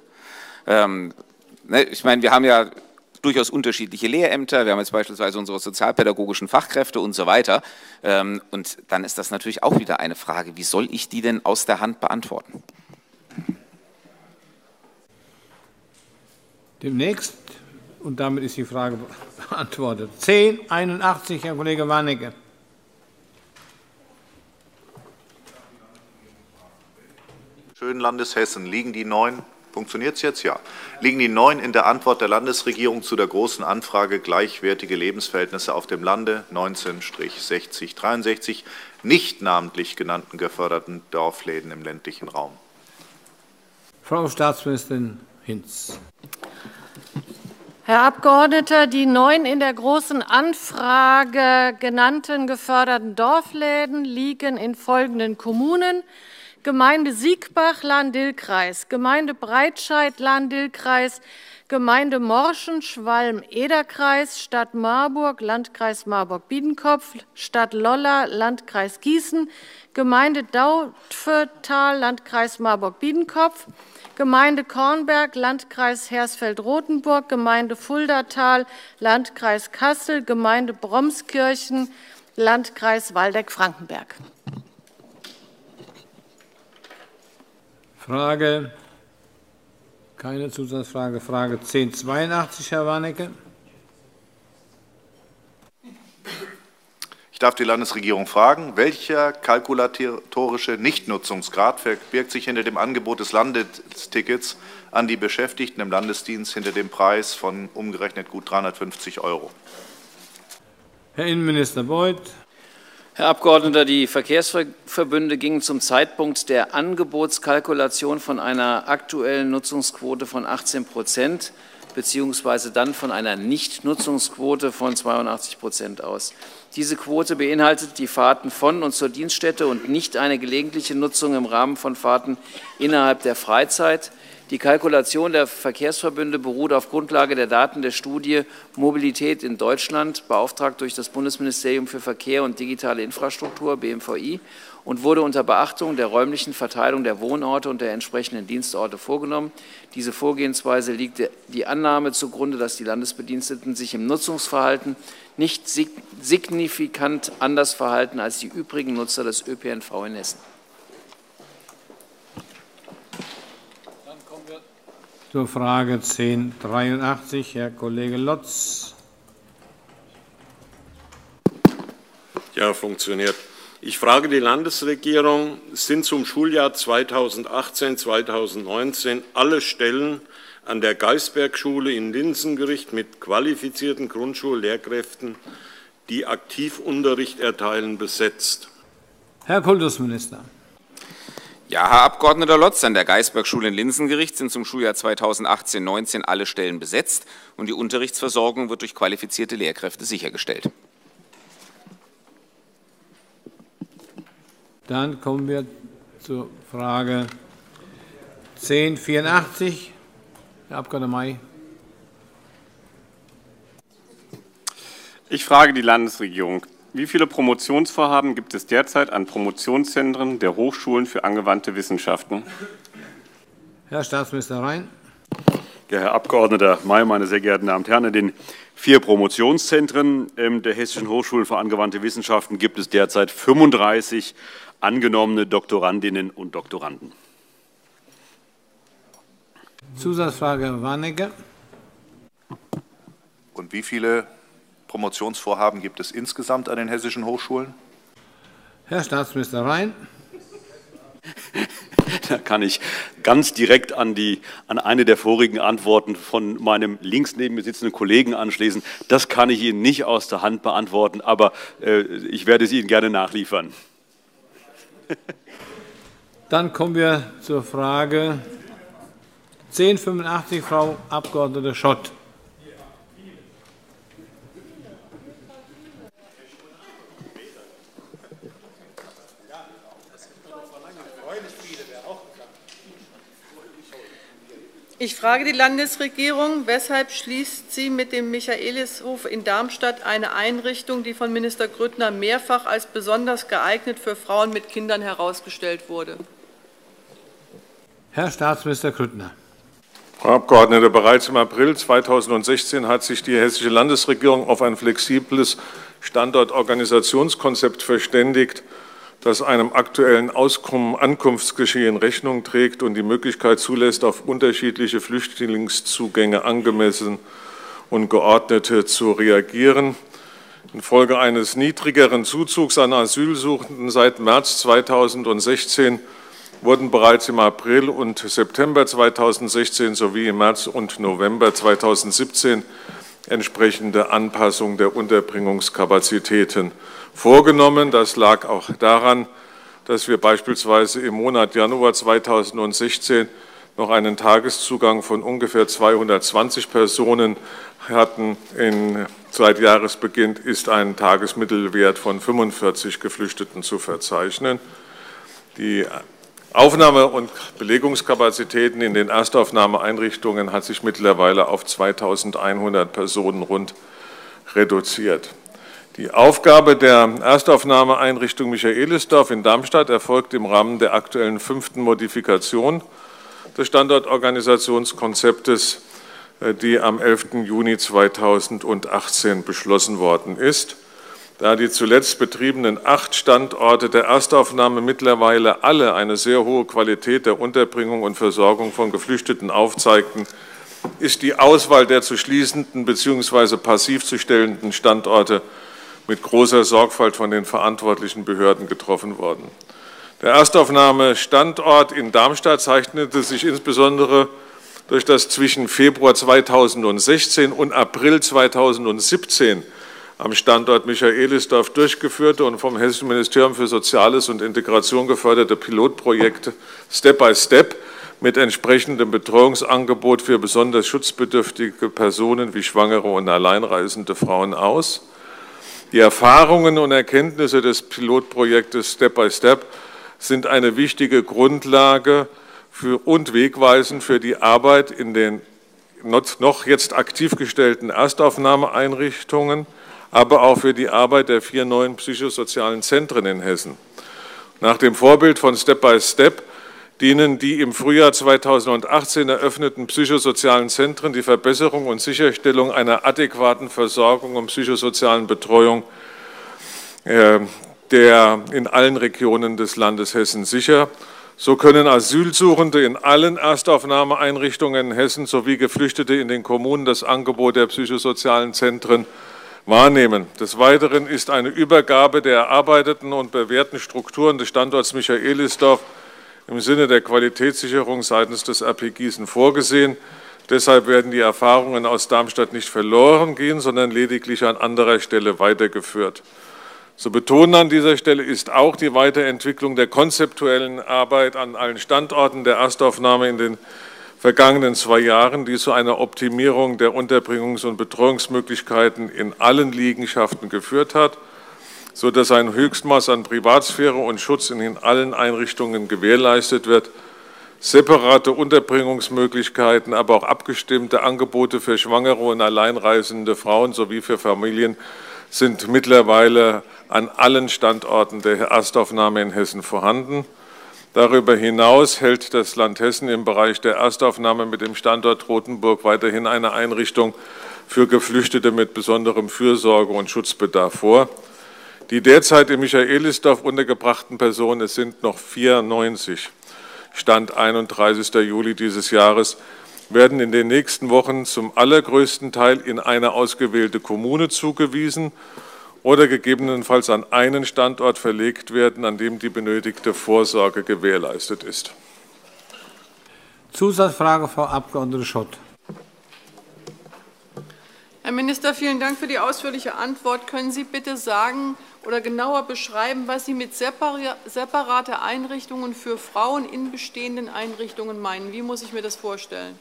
Ich meine, wir haben ja durchaus unterschiedliche Lehrämter, wir haben jetzt beispielsweise unsere sozialpädagogischen Fachkräfte und so weiter. Und dann ist das natürlich auch wieder eine Frage, wie soll ich die denn aus der Hand beantworten? Demnächst, und damit ist die Frage beantwortet. 1081, Herr Kollege Warnecke. Schönen Landes Hessen, liegen die 9, funktioniert es jetzt? Ja. Liegen die 9 in der Antwort der Landesregierung zu der großen Anfrage gleichwertige Lebensverhältnisse auf dem Lande 19-6063 nicht namentlich genannten geförderten Dorfläden im ländlichen Raum? Frau Staatsministerin Hinz. Herr Abgeordneter, die 9 in der Großen Anfrage genannten geförderten Dorfläden liegen in folgenden Kommunen: Gemeinde Siegbach, Lahn-Dill-Kreis, Gemeinde Breitscheid, Lahn-Dill-Kreis, Gemeinde Morschen, Schwalm-Eder-Kreis, Stadt Marburg, Landkreis Marburg-Biedenkopf, Stadt Lolla, Landkreis Gießen, Gemeinde Dautphetal, Landkreis Marburg-Biedenkopf, Gemeinde Kornberg, Landkreis Hersfeld-Rotenburg, Gemeinde Fuldatal, Landkreis Kassel, Gemeinde Bromskirchen, Landkreis Waldeck-Frankenberg. Frage, keine Zusatzfrage. Frage 1082, Herr Warnecke. Ich darf die Landesregierung fragen, welcher kalkulatorische Nichtnutzungsgrad verbirgt sich hinter dem Angebot des Landestickets an die Beschäftigten im Landesdienst hinter dem Preis von umgerechnet gut 350 €? Herr Innenminister Beuth. Herr Abgeordneter, die Verkehrsverbünde gingen zum Zeitpunkt der Angebotskalkulation von einer aktuellen Nutzungsquote von 18% beziehungsweise dann von einer Nichtnutzungsquote von 82% aus. Diese Quote beinhaltet die Fahrten von und zur Dienststätte und nicht eine gelegentliche Nutzung im Rahmen von Fahrten innerhalb der Freizeit. Die Kalkulation der Verkehrsverbünde beruht auf Grundlage der Daten der Studie Mobilität in Deutschland, beauftragt durch das Bundesministerium für Verkehr und digitale Infrastruktur, BMVI, und wurde unter Beachtung der räumlichen Verteilung der Wohnorte und der entsprechenden Dienstorte vorgenommen. Diese Vorgehensweise liegt die Annahme zugrunde, dass die Landesbediensteten sich im Nutzungsverhalten nicht signifikant anders verhalten als die übrigen Nutzer des ÖPNV in Hessen. Zur Frage 1083, Herr Kollege Lotz. Ja, funktioniert. Ich frage die Landesregierung, sind zum Schuljahr 2018/2019 alle Stellen an der Geisbergschule in Linsengericht mit qualifizierten Grundschullehrkräften, die Aktivunterricht erteilen, besetzt? Herr Kultusminister. Ja, Herr Abgeordneter Lotz, an der Geisbergschule in Linsengericht sind zum Schuljahr 2018/19 alle Stellen besetzt und die Unterrichtsversorgung wird durch qualifizierte Lehrkräfte sichergestellt. Dann kommen wir zur Frage 1084. Herr Abgeordneter May. Ich frage die Landesregierung. Wie viele Promotionsvorhaben gibt es derzeit an Promotionszentren der Hochschulen für angewandte Wissenschaften? Herr Staatsminister Rhein. Ja, Herr Abgeordneter May, meine sehr geehrten Damen und Herren, in den 4 Promotionszentren der Hessischen Hochschulen für angewandte Wissenschaften gibt es derzeit 35 angenommene Doktorandinnen und Doktoranden. Zusatzfrage, Herr Warnecke. Und wie viele Promotionsvorhaben gibt es insgesamt an den hessischen Hochschulen? Herr Staatsminister Rhein. Da kann ich ganz direkt an eine der vorigen Antworten von meinem links neben mir sitzenden Kollegen anschließen. Das kann ich Ihnen nicht aus der Hand beantworten, aber ich werde es Ihnen gerne nachliefern. Dann kommen wir zur Frage 1085, Frau Abgeordnete Schott. Ich frage die Landesregierung, weshalb schließt sie mit dem Michaelishof in Darmstadt eine Einrichtung, die von Minister Grüttner mehrfach als besonders geeignet für Frauen mit Kindern herausgestellt wurde? Herr Staatsminister Grüttner. Frau Abgeordnete, bereits im April 2016 hat sich die Hessische Landesregierung auf ein flexibles Standortorganisationskonzept verständigt, das einem aktuellen Ankunftsgeschehen Rechnung trägt und die Möglichkeit zulässt, auf unterschiedliche Flüchtlingszugänge angemessen und geordnet zu reagieren. Infolge eines niedrigeren Zuzugs an Asylsuchenden seit März 2016 wurden bereits im April und September 2016 sowie im März und November 2017 entsprechende Anpassungen der Unterbringungskapazitäten vorgenommen. Das lag auch daran, dass wir beispielsweise im Monat Januar 2016 noch einen Tageszugang von ungefähr 220 Personen hatten. Seit Jahresbeginn ist ein Tagesmittelwert von 45 Geflüchteten zu verzeichnen. Die Aufnahme- und Belegungskapazitäten in den Erstaufnahmeeinrichtungen hat sich mittlerweile auf 2.100 Personen rund reduziert. Die Aufgabe der Erstaufnahmeeinrichtung Michaelisdorf in Darmstadt erfolgt im Rahmen der aktuellen 5. Modifikation des Standortorganisationskonzeptes, die am 11. Juni 2018 beschlossen worden ist. Da die zuletzt betriebenen 8 Standorte der Erstaufnahme mittlerweile alle eine sehr hohe Qualität der Unterbringung und Versorgung von Geflüchteten aufzeigten, ist die Auswahl der zu schließenden bzw. passiv zu stellenden Standorte mit großer Sorgfalt von den verantwortlichen Behörden getroffen worden. Der Erstaufnahmestandort in Darmstadt zeichnete sich insbesondere durch das zwischen Februar 2016 und April 2017 am Standort Michaelisdorf durchgeführte und vom Hessischen Ministerium für Soziales und Integration geförderte Pilotprojekt Step by Step mit entsprechendem Betreuungsangebot für besonders schutzbedürftige Personen wie Schwangere und alleinreisende Frauen aus. Die Erfahrungen und Erkenntnisse des Pilotprojektes Step by Step sind eine wichtige Grundlage und wegweisend für die Arbeit in den noch jetzt aktiv gestellten Erstaufnahmeeinrichtungen, aber auch für die Arbeit der 4 neuen psychosozialen Zentren in Hessen. Nach dem Vorbild von Step by Step dienen die im Frühjahr 2018 eröffneten psychosozialen Zentren die Verbesserung und Sicherstellung einer adäquaten Versorgung und psychosozialen Betreuung in allen Regionen des Landes Hessen sicher. So können Asylsuchende in allen Erstaufnahmeeinrichtungen in Hessen sowie Geflüchtete in den Kommunen das Angebot der psychosozialen Zentren wahrnehmen. Des Weiteren ist eine Übergabe der erarbeiteten und bewährten Strukturen des Standorts Michaelisdorf im Sinne der Qualitätssicherung seitens des RP Gießen vorgesehen. Deshalb werden die Erfahrungen aus Darmstadt nicht verloren gehen, sondern lediglich an anderer Stelle weitergeführt. Zu betonen an dieser Stelle ist auch die Weiterentwicklung der konzeptuellen Arbeit an allen Standorten der Erstaufnahme in den vergangenen 2 Jahren, die zu einer Optimierung der Unterbringungs- und Betreuungsmöglichkeiten in allen Liegenschaften geführt hat, sodass ein Höchstmaß an Privatsphäre und Schutz in allen Einrichtungen gewährleistet wird. Separate Unterbringungsmöglichkeiten, aber auch abgestimmte Angebote für schwangere und alleinreisende Frauen sowie für Familien sind mittlerweile an allen Standorten der Erstaufnahme in Hessen vorhanden. Darüber hinaus hält das Land Hessen im Bereich der Erstaufnahme mit dem Standort Rothenburg weiterhin eine Einrichtung für Geflüchtete mit besonderem Fürsorge- und Schutzbedarf vor. Die derzeit in Michaelisdorf untergebrachten Personen, es sind noch 94, Stand 31. Juli dieses Jahres, werden in den nächsten Wochen zum allergrößten Teil in eine ausgewählte Kommune zugewiesen oder gegebenenfalls an einen Standort verlegt werden, an dem die benötigte Vorsorge gewährleistet ist. Zusatzfrage, Frau Abg. Schott. Herr Minister, vielen Dank für die ausführliche Antwort. Können Sie bitte sagen oder genauer beschreiben, was Sie mit separate Einrichtungen für Frauen in bestehenden Einrichtungen meinen? Wie muss ich mir das vorstellen?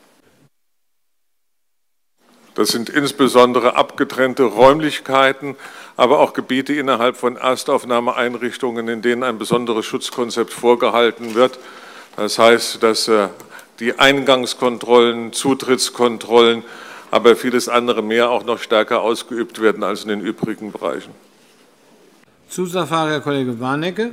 Das sind insbesondere abgetrennte Räumlichkeiten, aber auch Gebiete innerhalb von Erstaufnahmeeinrichtungen, in denen ein besonderes Schutzkonzept vorgehalten wird. Das heißt, dass die Eingangskontrollen, Zutrittskontrollen, aber vieles andere mehr auch noch stärker ausgeübt werden als in den übrigen Bereichen. Zusatzfrage, Herr Kollege Warnecke.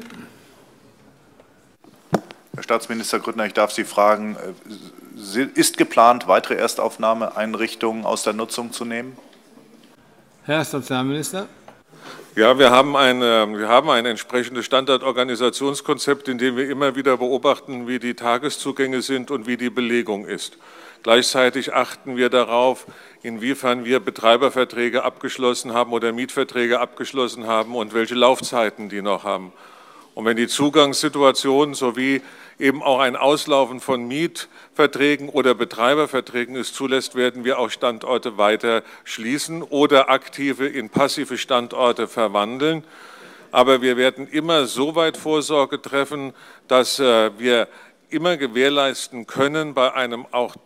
Herr Staatsminister Grüttner, ich darf Sie fragen, ist geplant, weitere Erstaufnahmeeinrichtungen aus der Nutzung zu nehmen? Herr Sozialminister. Ja, wir haben ein entsprechendes Standortorganisationskonzept, in dem wir immer wieder beobachten, wie die Tageszugänge sind und wie die Belegung ist. Gleichzeitig achten wir darauf, inwiefern wir Betreiberverträge abgeschlossen haben oder Mietverträge abgeschlossen haben und welche Laufzeiten die noch haben. Und wenn die Zugangssituation sowie eben auch ein Auslaufen von Mietverträgen oder Betreiberverträgen es zulässt, werden wir auch Standorte weiter schließen oder aktive in passive Standorte verwandeln. Aber wir werden immer so weit Vorsorge treffen, dass wir immer gewährleisten können, bei einem auch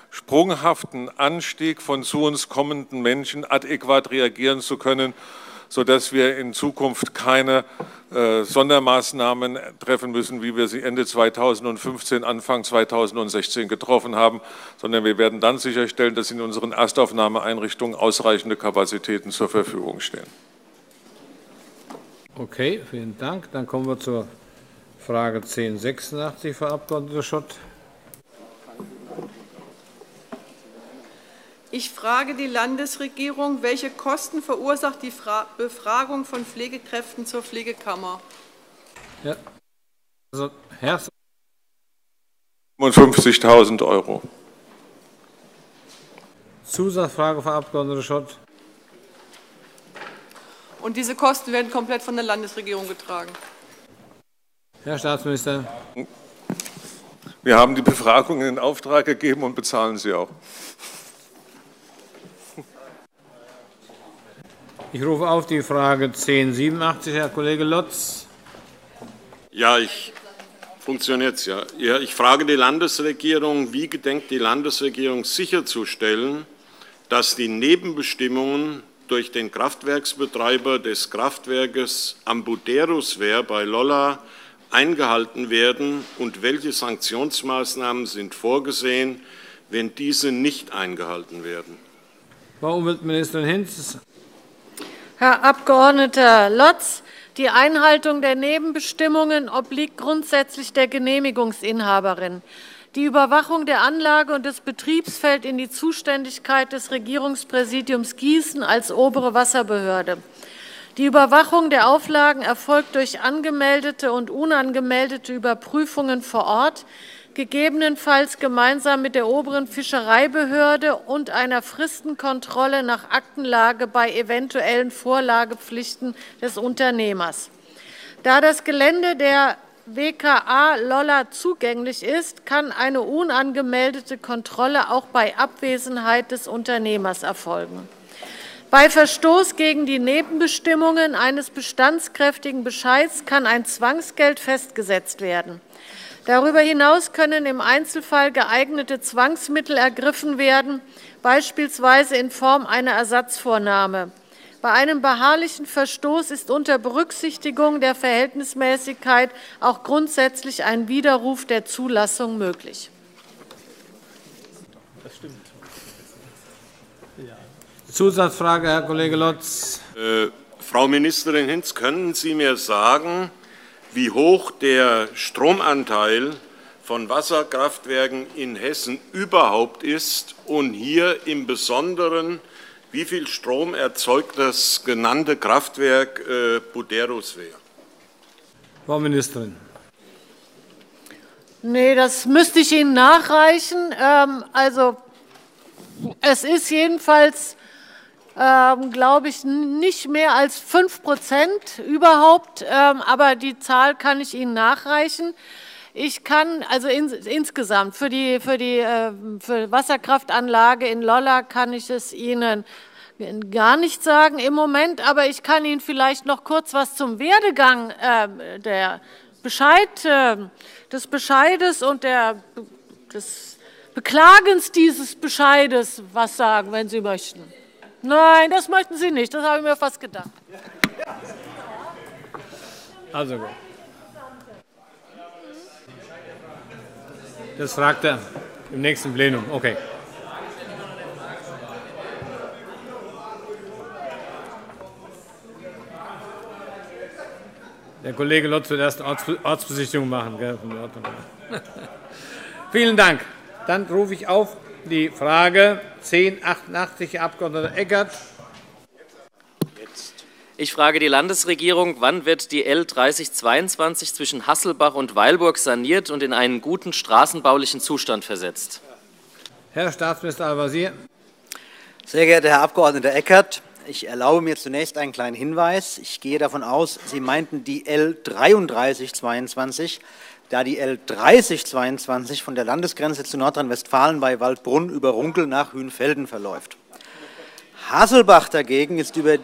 sprunghaften Anstieg von zu uns kommenden Menschen adäquat reagieren zu können, sodass wir in Zukunft keine Sondermaßnahmen treffen müssen, wie wir sie Ende 2015, Anfang 2016 getroffen haben, sondern wir werden dann sicherstellen, dass in unseren Erstaufnahmeeinrichtungen ausreichende Kapazitäten zur Verfügung stehen. Okay, vielen Dank. Dann kommen wir zur Frage 1086, Frau Abg. Schott. Ich frage die Landesregierung, welche Kosten verursacht die Befragung von Pflegekräften zur Pflegekammer? Ja. Also, Herr 55.000 €. Zusatzfrage, Frau Abg. Schott. Und diese Kosten werden komplett von der Landesregierung getragen? Herr Staatsminister. Wir haben die Befragung in Auftrag gegeben und bezahlen sie auch. Ich rufe auf die Frage 1087, Herr Kollege Lotz. Ja, funktioniert ja. Ich frage die Landesregierung, wie gedenkt die Landesregierung sicherzustellen, dass die Nebenbestimmungen durch den Kraftwerksbetreiber des Kraftwerkes am Buderuswehr bei Lolla eingehalten werden und welche Sanktionsmaßnahmen sind vorgesehen, wenn diese nicht eingehalten werden? Frau Umweltministerin Hinz. Herr Abg. Lotz, die Einhaltung der Nebenbestimmungen obliegt grundsätzlich der Genehmigungsinhaberin. Die Überwachung der Anlage und des Betriebs fällt in die Zuständigkeit des Regierungspräsidiums Gießen als obere Wasserbehörde. Die Überwachung der Auflagen erfolgt durch angemeldete und unangemeldete Überprüfungen vor Ort, gegebenenfalls gemeinsam mit der oberen Fischereibehörde und einer Fristenkontrolle nach Aktenlage bei eventuellen Vorlagepflichten des Unternehmers. Da das Gelände der WKA Lolla zugänglich ist, kann eine unangemeldete Kontrolle auch bei Abwesenheit des Unternehmers erfolgen. Bei Verstoß gegen die Nebenbestimmungen eines bestandskräftigen Bescheids kann ein Zwangsgeld festgesetzt werden. Darüber hinaus können im Einzelfall geeignete Zwangsmittel ergriffen werden, beispielsweise in Form einer Ersatzvornahme. Bei einem beharrlichen Verstoß ist unter Berücksichtigung der Verhältnismäßigkeit auch grundsätzlich ein Widerruf der Zulassung möglich. Das stimmt. Ja. Zusatzfrage, Herr Kollege Lotz. Frau Ministerin Hinz, können Sie mir sagen, wie hoch der Stromanteil von Wasserkraftwerken in Hessen überhaupt ist und hier im Besonderen, wie viel Strom erzeugt das genannte Kraftwerk Buderuswehr? Frau Ministerin. Nee, das müsste ich Ihnen nachreichen. Also, es ist jedenfalls, glaube ich, nicht mehr als 5% überhaupt, aber die Zahl kann ich Ihnen nachreichen. Ich kann, also insgesamt, für Wasserkraftanlage in Lolla kann ich es Ihnen gar nicht sagen im Moment, aber ich kann Ihnen vielleicht noch kurz was zum Werdegang des Bescheides und des Beklagens dieses Bescheides was sagen, wenn Sie möchten. Nein, das möchten Sie nicht, das habe ich mir fast gedacht. Also gut. Das fragt er im nächsten Plenum. Okay. Der Kollege Lotz wird erst Ortsbesichtigung machen. Gell? Vielen Dank. Dann rufe ich auf die Frage 1088, Herr Abg. Eckert. Ich frage die Landesregierung, wann wird die L 3022 zwischen Hasselbach und Weilburg saniert und in einen guten straßenbaulichen Zustand versetzt? Herr Staatsminister Al-Wazir. Sehr geehrter Herr Abg. Eckert, ich erlaube mir zunächst einen kleinen Hinweis. Ich gehe davon aus, Sie meinten die L 3322, da die L 3022 von der Landesgrenze zu Nordrhein-Westfalen bei Waldbrunn über Runkel nach Hünfelden verläuft. Hasselbach dagegen ist über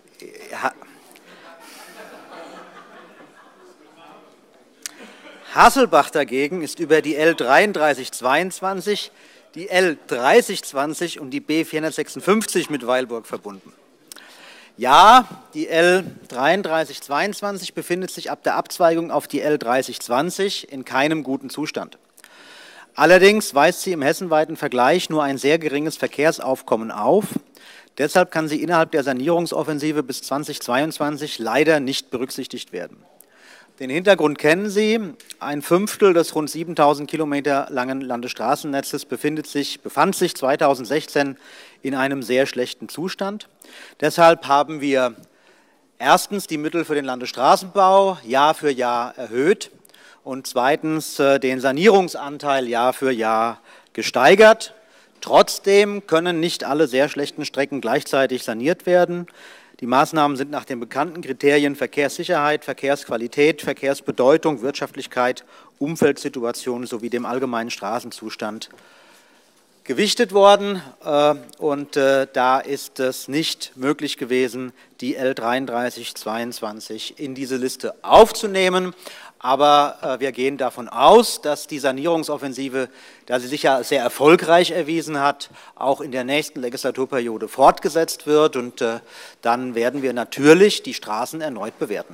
die L 3322, die L 3020 und die B 456 mit Weilburg verbunden. Ja, die L 3322 befindet sich ab der Abzweigung auf die L 3020 in keinem guten Zustand. Allerdings weist sie im hessenweiten Vergleich nur ein sehr geringes Verkehrsaufkommen auf. Deshalb kann sie innerhalb der Sanierungsoffensive bis 2022 leider nicht berücksichtigt werden. Den Hintergrund kennen Sie. Ein Fünftel des rund 7000 Kilometer langen Landesstraßennetzes befand sich 2016 in einem sehr schlechten Zustand. Deshalb haben wir erstens die Mittel für den Landesstraßenbau Jahr für Jahr erhöht und zweitens den Sanierungsanteil Jahr für Jahr gesteigert. Trotzdem können nicht alle sehr schlechten Strecken gleichzeitig saniert werden. Die Maßnahmen sind nach den bekannten Kriterien Verkehrssicherheit, Verkehrsqualität, Verkehrsbedeutung, Wirtschaftlichkeit, Umfeldsituation sowie dem allgemeinen Straßenzustand gewichtet worden. Da ist es nicht möglich gewesen, die L 3322 in diese Liste aufzunehmen. Aber wir gehen davon aus, dass die Sanierungsoffensive, da sie sich ja sehr erfolgreich erwiesen hat, auch in der nächsten Legislaturperiode fortgesetzt wird. Und dann werden wir natürlich die Straßen erneut bewerten.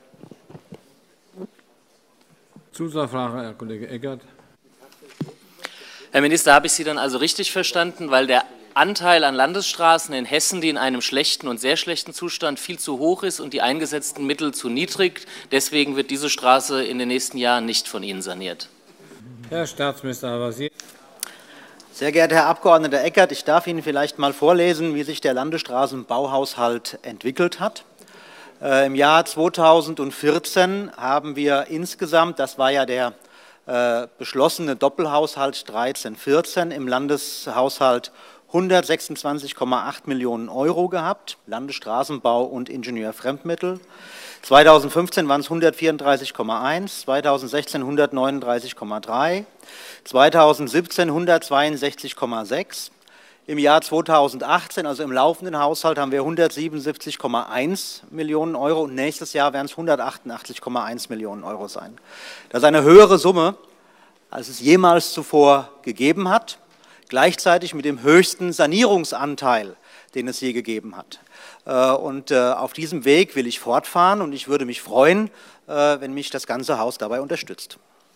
Zusatzfrage, Herr Kollege Eckert. Herr Minister, habe ich Sie dann also richtig verstanden, weil der Anteil an Landesstraßen in Hessen, die in einem schlechten und sehr schlechten Zustand viel zu hoch ist und die eingesetzten Mittel zu niedrig. Deswegen wird diese Straße in den nächsten Jahren nicht von Ihnen saniert. Herr Staatsminister Al-Wazir. Sehr geehrter Herr Abgeordneter Eckert, ich darf Ihnen vielleicht mal vorlesen, wie sich der Landesstraßenbauhaushalt entwickelt hat. Im Jahr 2014 haben wir insgesamt, das war ja der beschlossene Doppelhaushalt 13/14 im Landeshaushalt 126,8 Millionen € gehabt, Landesstraßenbau und Ingenieurfremdmittel. 2015 waren es 134,1, 2016 139,3, 2017 162,6. Im Jahr 2018, also im laufenden Haushalt, haben wir 177,1 Millionen € und nächstes Jahr werden es 188,1 Millionen € sein. Das ist eine höhere Summe, als es jemals zuvor gegeben hat, gleichzeitig mit dem höchsten Sanierungsanteil, den es je gegeben hat. Auf diesem Weg will ich fortfahren und ich würde mich freuen, wenn mich das ganze Haus dabei unterstützt.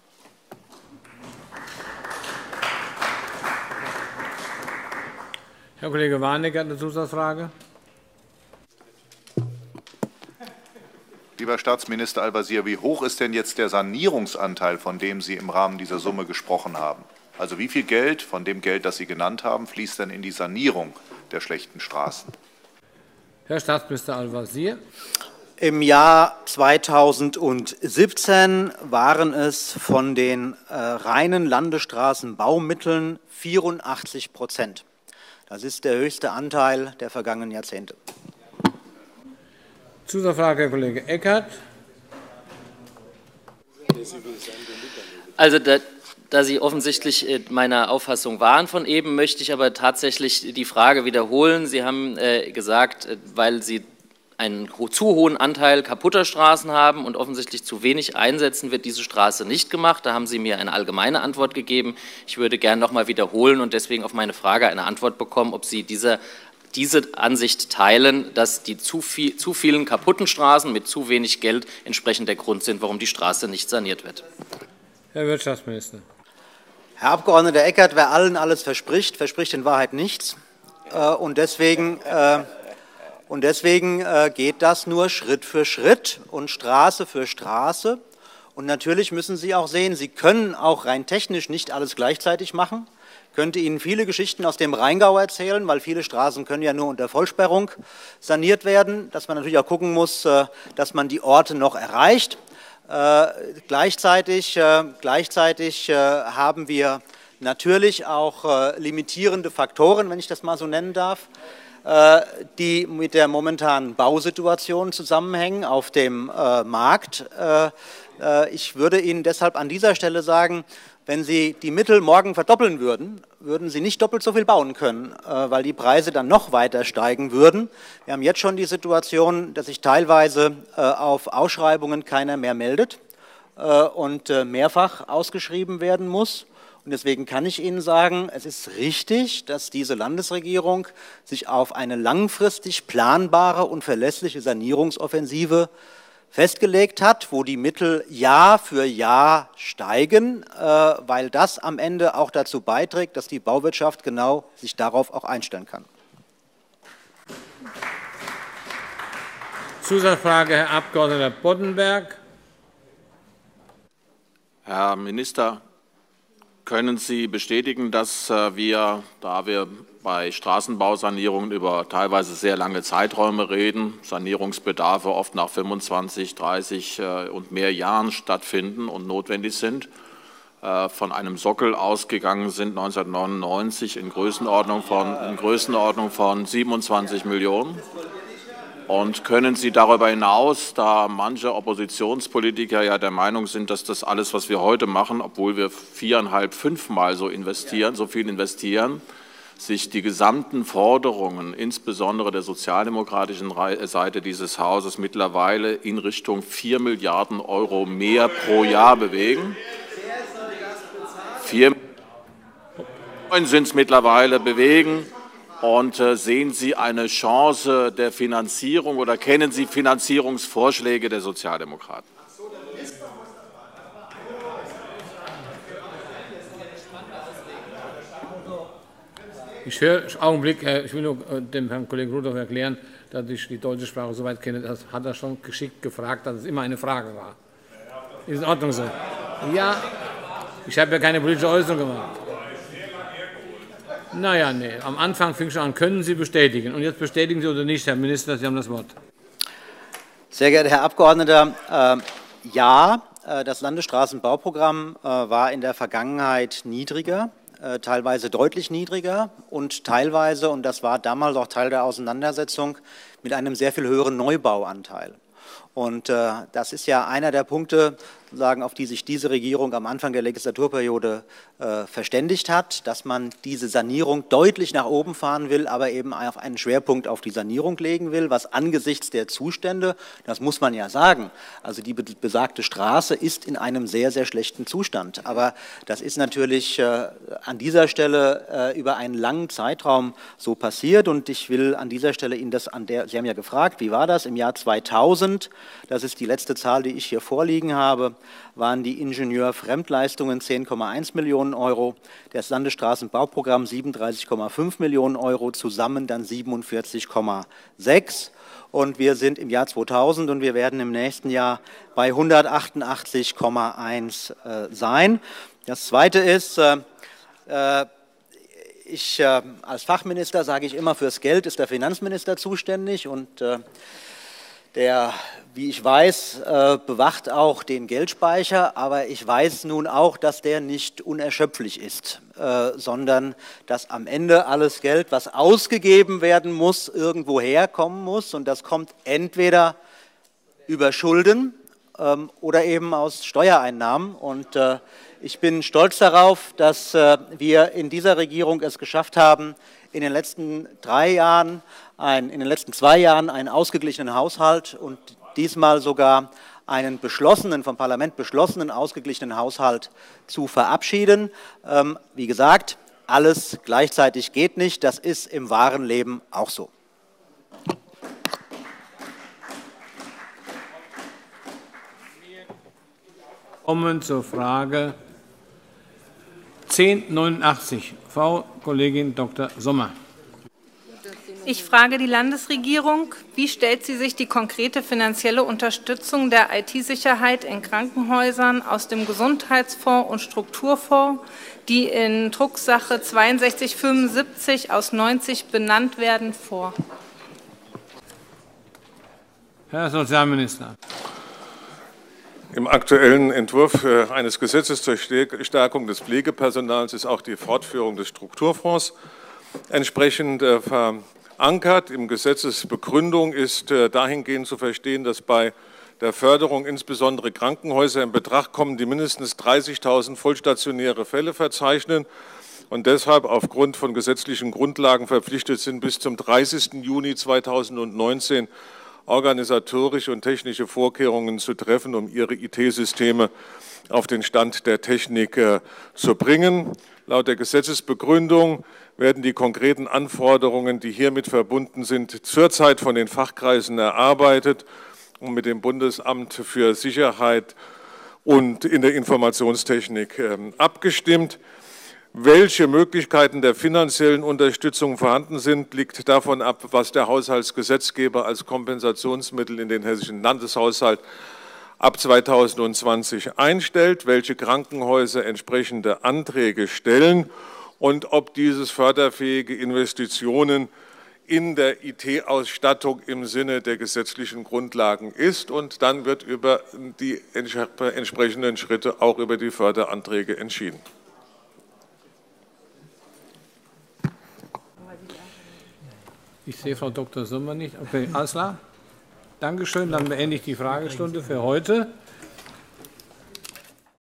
Herr Kollege Warnecke hat eine Zusatzfrage. Lieber Staatsminister Al-Wazir, wie hoch ist denn jetzt der Sanierungsanteil, von dem Sie im Rahmen dieser Summe gesprochen haben? Also wie viel Geld von dem Geld, das Sie genannt haben, fließt denn in die Sanierung der schlechten Straßen? Herr Staatsminister Al-Wazir. Im Jahr 2017 waren es von den reinen Landesstraßenbaumitteln 84%. Das ist der höchste Anteil der vergangenen Jahrzehnte. Zusatzfrage, Herr Kollege Eckert. Also da Sie offensichtlich meiner Auffassung waren von eben, möchte ich aber tatsächlich die Frage wiederholen. Sie haben gesagt, weil Sie einen zu hohen Anteil kaputter Straßen haben und offensichtlich zu wenig einsetzen, wird diese Straße nicht gemacht. Da haben Sie mir eine allgemeine Antwort gegeben. Ich würde gerne noch mal wiederholen und deswegen auf meine Frage eine Antwort bekommen, ob Sie diese Ansicht teilen, dass die zu vielen kaputten Straßen mit zu wenig Geld entsprechend der Grund sind, warum die Straße nicht saniert wird. Herr Wirtschaftsminister. Herr Abgeordneter Eckert, wer allen alles verspricht, verspricht in Wahrheit nichts. Und deswegen geht das nur Schritt für Schritt und Straße für Straße. Und natürlich müssen Sie auch sehen, Sie können auch rein technisch nicht alles gleichzeitig machen. Ich könnte Ihnen viele Geschichten aus dem Rheingau erzählen, weil viele Straßen können ja nur unter Vollsperrung saniert werden, dass man natürlich auch gucken muss, dass man die Orte noch erreicht. Gleichzeitig haben wir natürlich auch limitierende Faktoren, wenn ich das mal so nennen darf, die mit der momentanen Bausituation zusammenhängen auf dem Markt. Ich würde Ihnen deshalb an dieser Stelle sagen, wenn Sie die Mittel morgen verdoppeln würden, würden Sie nicht doppelt so viel bauen können, weil die Preise dann noch weiter steigen würden. Wir haben jetzt schon die Situation, dass sich teilweise auf Ausschreibungen keiner mehr meldet und mehrfach ausgeschrieben werden muss. Und deswegen kann ich Ihnen sagen, es ist richtig, dass diese Landesregierung sich auf eine langfristig planbare und verlässliche Sanierungsoffensive festgelegt hat, wo die Mittel Jahr für Jahr steigen, weil das am Ende auch dazu beiträgt, dass die Bauwirtschaft genau sich darauf auch einstellen kann. Zusatzfrage, Herr Abg. Boddenberg. Herr Minister, können Sie bestätigen, dass wir, da wir bei Straßenbausanierungen über teilweise sehr lange Zeiträume reden, Sanierungsbedarfe oft nach 25, 30 und mehr Jahren stattfinden und notwendig sind, von einem Sockel ausgegangen sind 1999 in Größenordnung von 27 Millionen? Und können Sie darüber hinaus, da manche Oppositionspolitiker ja der Meinung sind, dass das alles, was wir heute machen, obwohl wir 4,5, 5-mal so viel investieren, sich die gesamten Forderungen, insbesondere der sozialdemokratischen Seite dieses Hauses, mittlerweile in Richtung 4 Milliarden € mehr pro Jahr bewegen? 4 Milliarden sind es mittlerweile bewegen. Und sehen Sie eine Chance der Finanzierung oder kennen Sie Finanzierungsvorschläge der Sozialdemokraten? Ich höre, Augenblick, ich will nur dem Herrn Kollegen Rudolph erklären, dass ich die deutsche Sprache soweit kenne, das hat er schon geschickt gefragt, dass es immer eine Frage war. Ist in Ordnung so? Ja, ich habe ja keine politische Äußerung gemacht. Naja, nee, am Anfang fing schon an, können Sie bestätigen. Und jetzt bestätigen Sie oder nicht, Herr Minister, Sie haben das Wort. Sehr geehrter Herr Abgeordneter, ja, das Landesstraßenbauprogramm war in der Vergangenheit niedriger, teilweise deutlich niedriger und teilweise, und das war damals auch Teil der Auseinandersetzung, mit einem sehr viel höheren Neubauanteil. Und das ist ja einer der Punkte, auf die sich diese Regierung am Anfang der Legislaturperiode verständigt hat, dass man diese Sanierung deutlich nach oben fahren will, aber eben auf einen Schwerpunkt auf die Sanierung legen will, was angesichts der Zustände, das muss man ja sagen, also die besagte Straße ist in einem sehr, sehr schlechten Zustand. Aber das ist natürlich an dieser Stelle über einen langen Zeitraum so passiert und ich will an dieser Stelle Ihnen das, Sie haben ja gefragt, wie war das im Jahr 2000, das ist die letzte Zahl, die ich hier vorliegen habe, waren die Ingenieurfremdleistungen 10,1 Millionen €, das Landesstraßenbauprogramm 37,5 Millionen €, zusammen dann 47,6. Und wir sind im Jahr 2000 und wir werden im nächsten Jahr bei 188,1 sein. Das Zweite ist, als Fachminister sage ich immer, fürs Geld ist der Finanzminister zuständig und der, wie ich weiß, bewacht auch den Geldspeicher, aber ich weiß nun auch, dass der nicht unerschöpflich ist, sondern dass am Ende alles Geld, was ausgegeben werden muss, irgendwo herkommen muss und das kommt entweder über Schulden oder eben aus Steuereinnahmen und ich bin stolz darauf, dass wir in dieser Regierung es geschafft haben, in den letzten 2 Jahren einen ausgeglichenen Haushalt und diesmal sogar einen vom Parlament beschlossenen ausgeglichenen Haushalt zu verabschieden. Wie gesagt, alles gleichzeitig geht nicht, das ist im wahren Leben auch so. Wir kommen zur Frage 1089. Frau Kollegin Dr. Sommer. Ich frage die Landesregierung, wie stellt sie sich die konkrete finanzielle Unterstützung der IT-Sicherheit in Krankenhäusern aus dem Gesundheitsfonds und Strukturfonds, die in Drucksache 6275 aus 90 benannt werden, vor? Herr Sozialminister. Im aktuellen Entwurf eines Gesetzes zur Stärkung des Pflegepersonals ist auch die Fortführung des Strukturfonds entsprechend verankert. Im Gesetzesbegründung ist dahingehend zu verstehen, dass bei der Förderung insbesondere Krankenhäuser in Betracht kommen, die mindestens 30.000 vollstationäre Fälle verzeichnen und deshalb aufgrund von gesetzlichen Grundlagen verpflichtet sind, bis zum 30. Juni 2019 organisatorische und technische Vorkehrungen zu treffen, um ihre IT-Systeme auf den Stand der Technik zu bringen. Laut der Gesetzesbegründung werden die konkreten Anforderungen, die hiermit verbunden sind, zurzeit von den Fachkreisen erarbeitet und mit dem Bundesamt für Sicherheit und in der Informationstechnik abgestimmt. Welche Möglichkeiten der finanziellen Unterstützung vorhanden sind, liegt davon ab, was der Haushaltsgesetzgeber als Kompensationsmittel in den hessischen Landeshaushalt ab 2020 einstellt, welche Krankenhäuser entsprechende Anträge stellen und ob dieses förderfähige Investitionen in der IT-Ausstattung im Sinne der gesetzlichen Grundlagen ist. Und dann wird über die entsprechenden Schritte auch über die Förderanträge entschieden. Ich sehe Frau Dr. Sommer nicht. Okay, alles klar. Dankeschön. Dann beende ich die Fragestunde für heute.